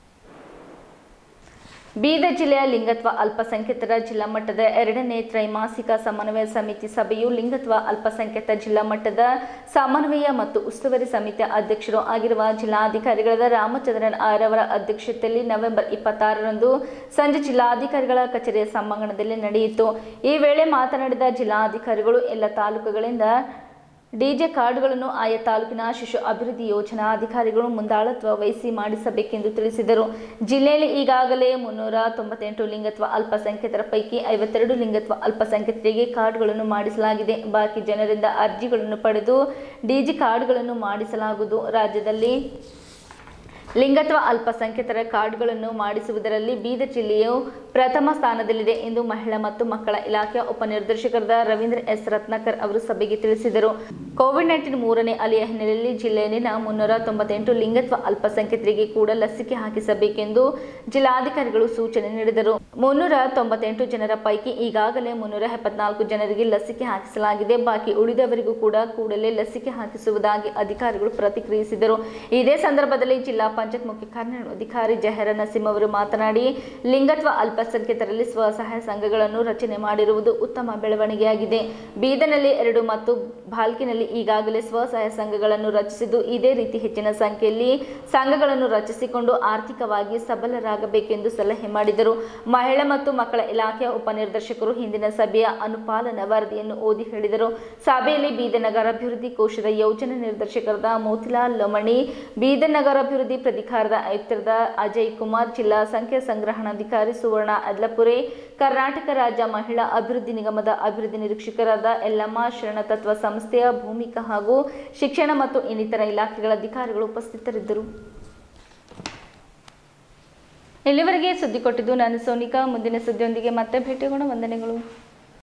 ಬೀದರ್ ಜಿಲ್ಲೆಯ ಲಿಂಗತ್ವ ಅಲ್ಪಸಂಖ್ಯಾತರ ಜಿಲ್ಲಾ ಮಟ್ಟದ ಎರಡನೇ ತ್ರೈಮಾಸಿಕ ಸಮನ್ವಯ ಸಮಿತಿ ಸಭೆಯು ಲಿಂಗತ್ವ ಅಲ್ಪಸಂಖ್ಯಾತ ಜಿಲ್ಲಾ ಮಟ್ಟದ ಸಮನ್ವಯ ಮತ್ತು ಉಸ್ತುವಾರಿ ಸಮಿತಿಯ ಅಧ್ಯಕ್ಷರು ಆಗಿರುವ ಜಿಲ್ಲಾಧಿಕಾರಿಗಳಾದ ರಾಮಚಂದ್ರನ್ ಆರ್ ಅವರ ಅಧ್ಯಕ್ಷತೆಯಲ್ಲಿ ನವೆಂಬರ್ ಇಪ್ಪತ್ತಾರರಂದು ಸಂಜೆ ಜಿಲ್ಲಾಧಿಕಾರಿಗಳ ಕಚೇರಿಯ ಸಭಾಂಗಣದಲ್ಲಿ ನಡೆಯಿತು. ಈ ವೇಳೆ ಮಾತನಾಡಿದ ಜಿಲ್ಲಾಧಿಕಾರಿಗಳು ಎಲ್ಲ ತಾಲೂಕುಗಳಿಂದ ಡಿಜೆ ಕಾರ್ಡ್ಗಳನ್ನು ಆಯಾ ತಾಲೂಕಿನ ಶಿಶು ಅಭಿವೃದ್ಧಿ ಯೋಜನಾ ಅಧಿಕಾರಿಗಳು ಮುಂದಾಳತ್ವ ವಹಿಸಿ ಮಾಡಿಸಬೇಕೆಂದು ತಿಳಿಸಿದರು. ಜಿಲ್ಲೆಯಲ್ಲಿ ಈಗಾಗಲೇ ಮುನ್ನೂರ ತೊಂಬತ್ತೆಂಟು ಲಿಂಗತ್ವ ಅಲ್ಪಸಂಖ್ಯಾತರ ಪೈಕಿ ಐವತ್ತೆರಡು ಲಿಂಗತ್ವ ಅಲ್ಪಸಂಖ್ಯಾತರಿಗೆ ಕಾರ್ಡ್ಗಳನ್ನು ಮಾಡಿಸಲಾಗಿದೆ. ಬಾಕಿ ಜನರಿಂದ ಅರ್ಜಿಗಳನ್ನು ಪಡೆದು ಡಿಜೆ ಕಾರ್ಡ್ಗಳನ್ನು ಮಾಡಿಸಲಾಗುವುದು. ರಾಜ್ಯದಲ್ಲಿ ಲಿಂಗತ್ವ ಅಲ್ಪಸಂಖ್ಯಾತರ ಕಾರ್ಡ್ಗಳನ್ನು ಮಾಡಿಸುವುದರಲ್ಲಿ ಬೀದರ್ ಜಿಲ್ಲೆಯು ಪ್ರಥಮ ಸ್ಥಾನದಲ್ಲಿದೆ ಎಂದು ಮಹಿಳಾ ಮತ್ತು ಮಕ್ಕಳ ಇಲಾಖೆಯ ಉಪನಿರ್ದೇಶಕರಾದ ರವೀಂದ್ರ ಎಸ್ ರತ್ನಾಕರ್ ಅವರು ಸಭೆಗೆ ತಿಳಿಸಿದರು. ಕೋವಿಡ್ ನೈನ್ಟೀನ್ ಮೂರನೇ ಅಲೆಯ ಹಿನ್ನೆಲೆಯಲ್ಲಿ ಜಿಲ್ಲೆಯಲ್ಲಿನ ಮುನ್ನೂರ ತೊಂಬತ್ತೆಂಟು ಲಿಂಗತ್ವ ಅಲ್ಪಸಂಖ್ಯಾತರಿಗೆ ಕೂಡ ಲಸಿಕೆ ಹಾಕಿಸಬೇಕೆಂದು ಜಿಲ್ಲಾಧಿಕಾರಿಗಳು ಸೂಚನೆ ನೀಡಿದರು. ಮುನ್ನೂರ ತೊಂಬತ್ತೆಂಟು ಜನರ ಪೈಕಿ ಈಗಾಗಲೇ ಮುನ್ನೂರ ಎಪ್ಪತ್ನಾಲ್ಕು ಜನರಿಗೆ ಲಸಿಕೆ ಹಾಕಿಸಲಾಗಿದೆ. ಬಾಕಿ ಉಳಿದವರಿಗೂ ಕೂಡ ಕೂಡಲೇ ಲಸಿಕೆ ಹಾಕಿಸುವುದಾಗಿ ಅಧಿಕಾರಿಗಳು ಪ್ರತಿಕ್ರಿಯಿಸಿದರು. ಇದೇ ಸಂದರ್ಭದಲ್ಲಿ ಜಿಲ್ಲಾ ಪಂಚಾಯತ್ ಮುಖ್ಯ ಕಾರ್ಯನಿರ್ವಹಣಾಧಿಕಾರಿ ಜಹೀರ ನಸೀಂ ಅವರು ಮಾತನಾಡಿ, ಲಿಂಗತ್ವ ಅಲ್ಪಸಂಖ್ಯಾತರಲ್ಲಿ ಸ್ವಸಹಾಯ ಸಂಘಗಳನ್ನು ರಚನೆ ಮಾಡಿರುವುದು ಉತ್ತಮ ಬೆಳವಣಿಗೆಯಾಗಿದೆ. ಬೀದರ್ನಲ್ಲಿ ಎರಡು ಮತ್ತು ಭಾಲ್ಕಿನಲ್ಲಿ ಈಗಾಗಲೇ ಸ್ವಸಹಾಯ ಸಂಘಗಳನ್ನು ರಚಿಸಿದ್ದು, ಇದೇ ರೀತಿ ಹೆಚ್ಚಿನ ಸಂಖ್ಯೆಯಲ್ಲಿ ಸಂಘಗಳನ್ನು ರಚಿಸಿಕೊಂಡು ಆರ್ಥಿಕವಾಗಿ ಸಬಲರಾಗಬೇಕೆಂದು ಸಲಹೆ ಮಾಡಿದರು. ಮಹಿಳಾ ಮತ್ತು ಮಕ್ಕಳ ಇಲಾಖೆಯ ಉಪನಿರ್ದೇಶಕರು ಹಿಂದಿನ ಸಭೆಯ ಅನುಪಾಲನಾ ವರದಿಯನ್ನು ಓದಿ ಹೇಳಿದರು. ಸಭೆಯಲ್ಲಿ ಬೀದರ್ ನಗರಾಭಿವೃದ್ಧಿ ಕೋಶದ ಯೋಜನಾ ನಿರ್ದೇಶಕರಾದ ಮೋತಿಲಾಲ್ ಲಮಣಿ, ಬೀದರ್ ನಗರಾಭಿವೃದ್ಧಿ ಪ್ರಾಧಿಕಾರದ ಆಯುಕ್ತರಾದ ಅಜಯ್ ಕುಮಾರ್, ಜಿಲ್ಲಾ ಸಂಖ್ಯಾ ಸಂಗ್ರಹಣಾಧಿಕಾರಿ ಸುವರ್ಣ ಅದ್ಲಪುರೆ, ಕರ್ನಾಟಕ ರಾಜ್ಯ ಮಹಿಳಾ ಅಭಿವೃದ್ಧಿ ನಿಗಮದ ಅಭಿವೃದ್ಧಿ ನಿರೀಕ್ಷಕರಾದ ಯಲ್ಲಮ್ಮ, ಶರಣತತ್ವ ಸಂಸ್ಥೆಯ ಭೂಮಿಕಾ ಹಾಗೂ ಶಿಕ್ಷಣ ಮತ್ತು ಇನ್ನಿತರ ಇಲಾಖೆಗಳ ಅಧಿಕಾರಿಗಳು ಉಪಸ್ಥಿತರಿದ್ದರು. ಇಲ್ಲಿವರೆಗೆ ಸುದ್ದಿ ಕೊಟ್ಟಿದ್ದು ನಾನು ಸೋನಿಕಾ. ಮುಂದಿನ ಸುದ್ದಿಯೊಂದಿಗೆ ಮತ್ತೆ ಭೇಟಿಯಾಗೋಣ. ವಂದನೆಗಳು.